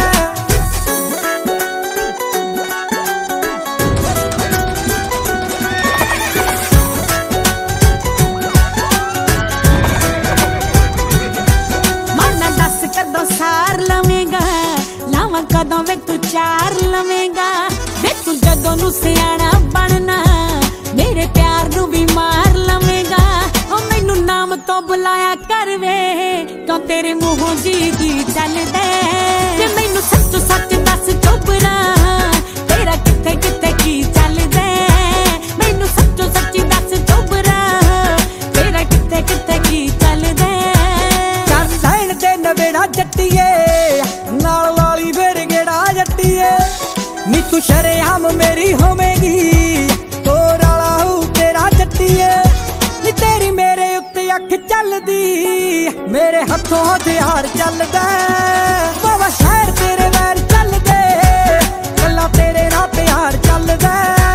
ਕਦੋਂ ਵੇ ਤੂੰ ਚਾਰ ਲਵੇਂਗਾ ਵੇ ਤੂੰ ਜਦੋਂ ਨੂੰ ਸਿਆਣਾ ਬਣਨਾ ਮੇਰੇ ਪਿਆਰ ਨੂੰ ਵੀ ਮਾਰ ਲਵੇਂਗਾ ਉਹ ਮੈਨੂੰ ਨਾਮ ਤੋਂ ਬੁਲਾਇਆ ਕਰ ਵੇ ਕਿਉਂ ਤੇਰੇ ਮੂੰਹੋਂ ਜੀ ਚੱਲਦਾ ਜੇ ਮੈਨੂੰ मैनू सच्चो सच दस चोबरा तेरा किथे किथे की चलदा मैनू सच्चो सच दस चोबरा तेरा किथे किथे की चलदा कर लैण दे नवेड़ा जट्टीए नाल वाली फिर गेड़ा जट्टीए नी तू शरेआम मेरी होवेगी होर वाला हो तेरा जट्टीए नी तेरी मेरे उत्ते अख चलदी मेरे हथों हथियार चलदा बाबा शहर तेरे वैर चलदे गल्लां तेरे नाल प्यार चलदा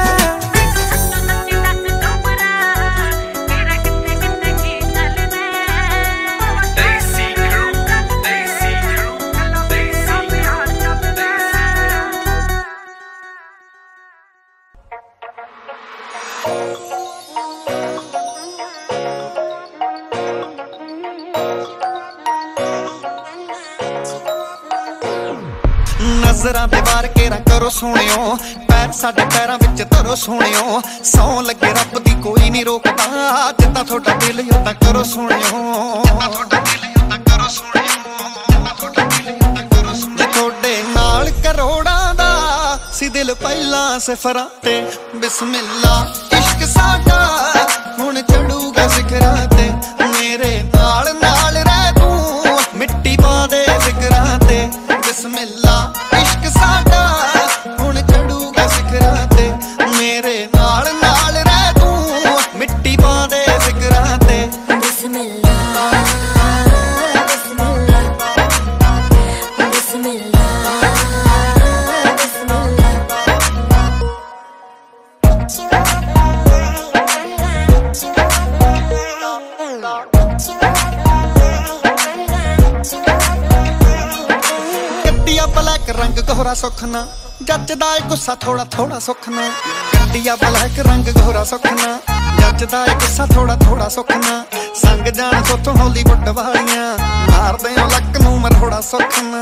नजरां ते वार केरा करो सोहणियो पैर साडे पैरां विच धरो सोहणियो सौ लगे रब दी कोई नहीं रोकदा जिद्दां थोड़ा दिल उदां करो सोहणियो जे थोड़े नाल करोड़ां दा सी दिल पहलां सिफरां ते बिस्मिल्ला इश्क साडा हुण चढ़ूगा सिखरां ते मेरे नाल नाल रह तू मिट्टी पा दे जिगरां ते बिस्मिल्ला इश्क साडा हुण चढ़ूगा सिखरां ते मेरे नाल नाल रह तू मिट्टी पा दे जिगरां ते बिस्मिल्ला बिस्मिल्ला बिस्मिल्ला ब्लैक रंग गोरा सुखना जचदा है गुस्सा थोड़ा थोड़ा सुखना गड्डिया ब्लैक रंग गोरा सुखना जचदा है गुस्सा थोड़ा थोड़ा सुखना संग जान सोथों हॉलीवुड वालियां मारदे हो लक नूं मरोड़ा सुखना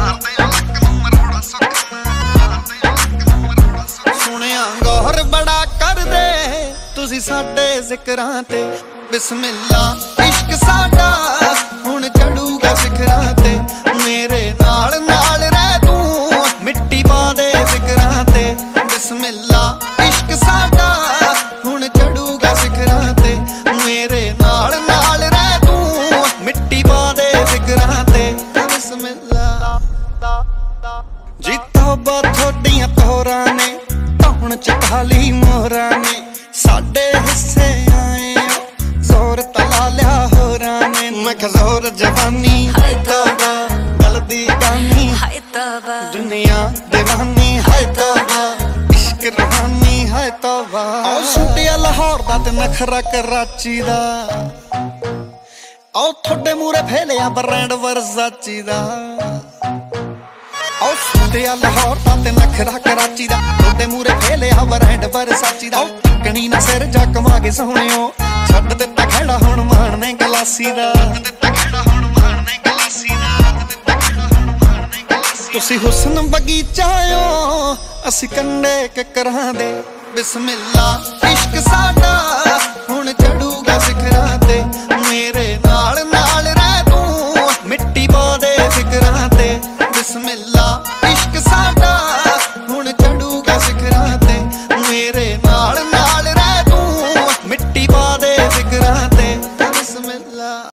सुनिया गौर बड़ा कर दे तुसी साडे जिकरां ते बिस्मिल्ला इश्क साडा हुण चढ़ूगा सिखरां ते मेरे नाल नाल रह तू मिट्टी पा दे जिगरां ते बिस्मिल्ला इश्क साडा हुण चढ़ूगा सिखरां ते मेरे नाल नाल रह तू मिट्टी पा दे जिगरां ते बिस्मिल्ला जी तौबा थोड़ियां तोरां ने धौण च खाली मोहरां ने साडे हिस्से आए जोर तला लिया होरां ने मैं खजोर जवानी हाय तौबा गलदी गानी हाय तौबा दुनिया दीवानी हाय तौबा इश्क रूहानी हाय तौबा ओ सुटिया लाहौर दा ते नखरा कराची दा ओ थोड़े मूरे फेलिया ब्रांड वर्साची दा ओ सुटिया लाहौर दा ते नखरा कराची दा थोड़े मूरे फेलिया ब्रांड वर्साची दा टकनी ना सिर जा कमागे सोहणियो छड्ड दित्ता खड़ा हुण मारने गलासी दा तुसी हुस्न बगीचा आयो असी कंडे ककरां दे बिस्मिल्ला इश्क साडा हुण चढ़ूगा सिखरां ते मेरे नाल नाल रह तू मिट्टी पा दे जिगरां ते बिस्मिल्ला इश्क साडा हुण चढ़ूगा सिखरां ते मेरे नाल नाल रह तू मिट्टी पा दे जिगरां ते बिस्मिल्ला।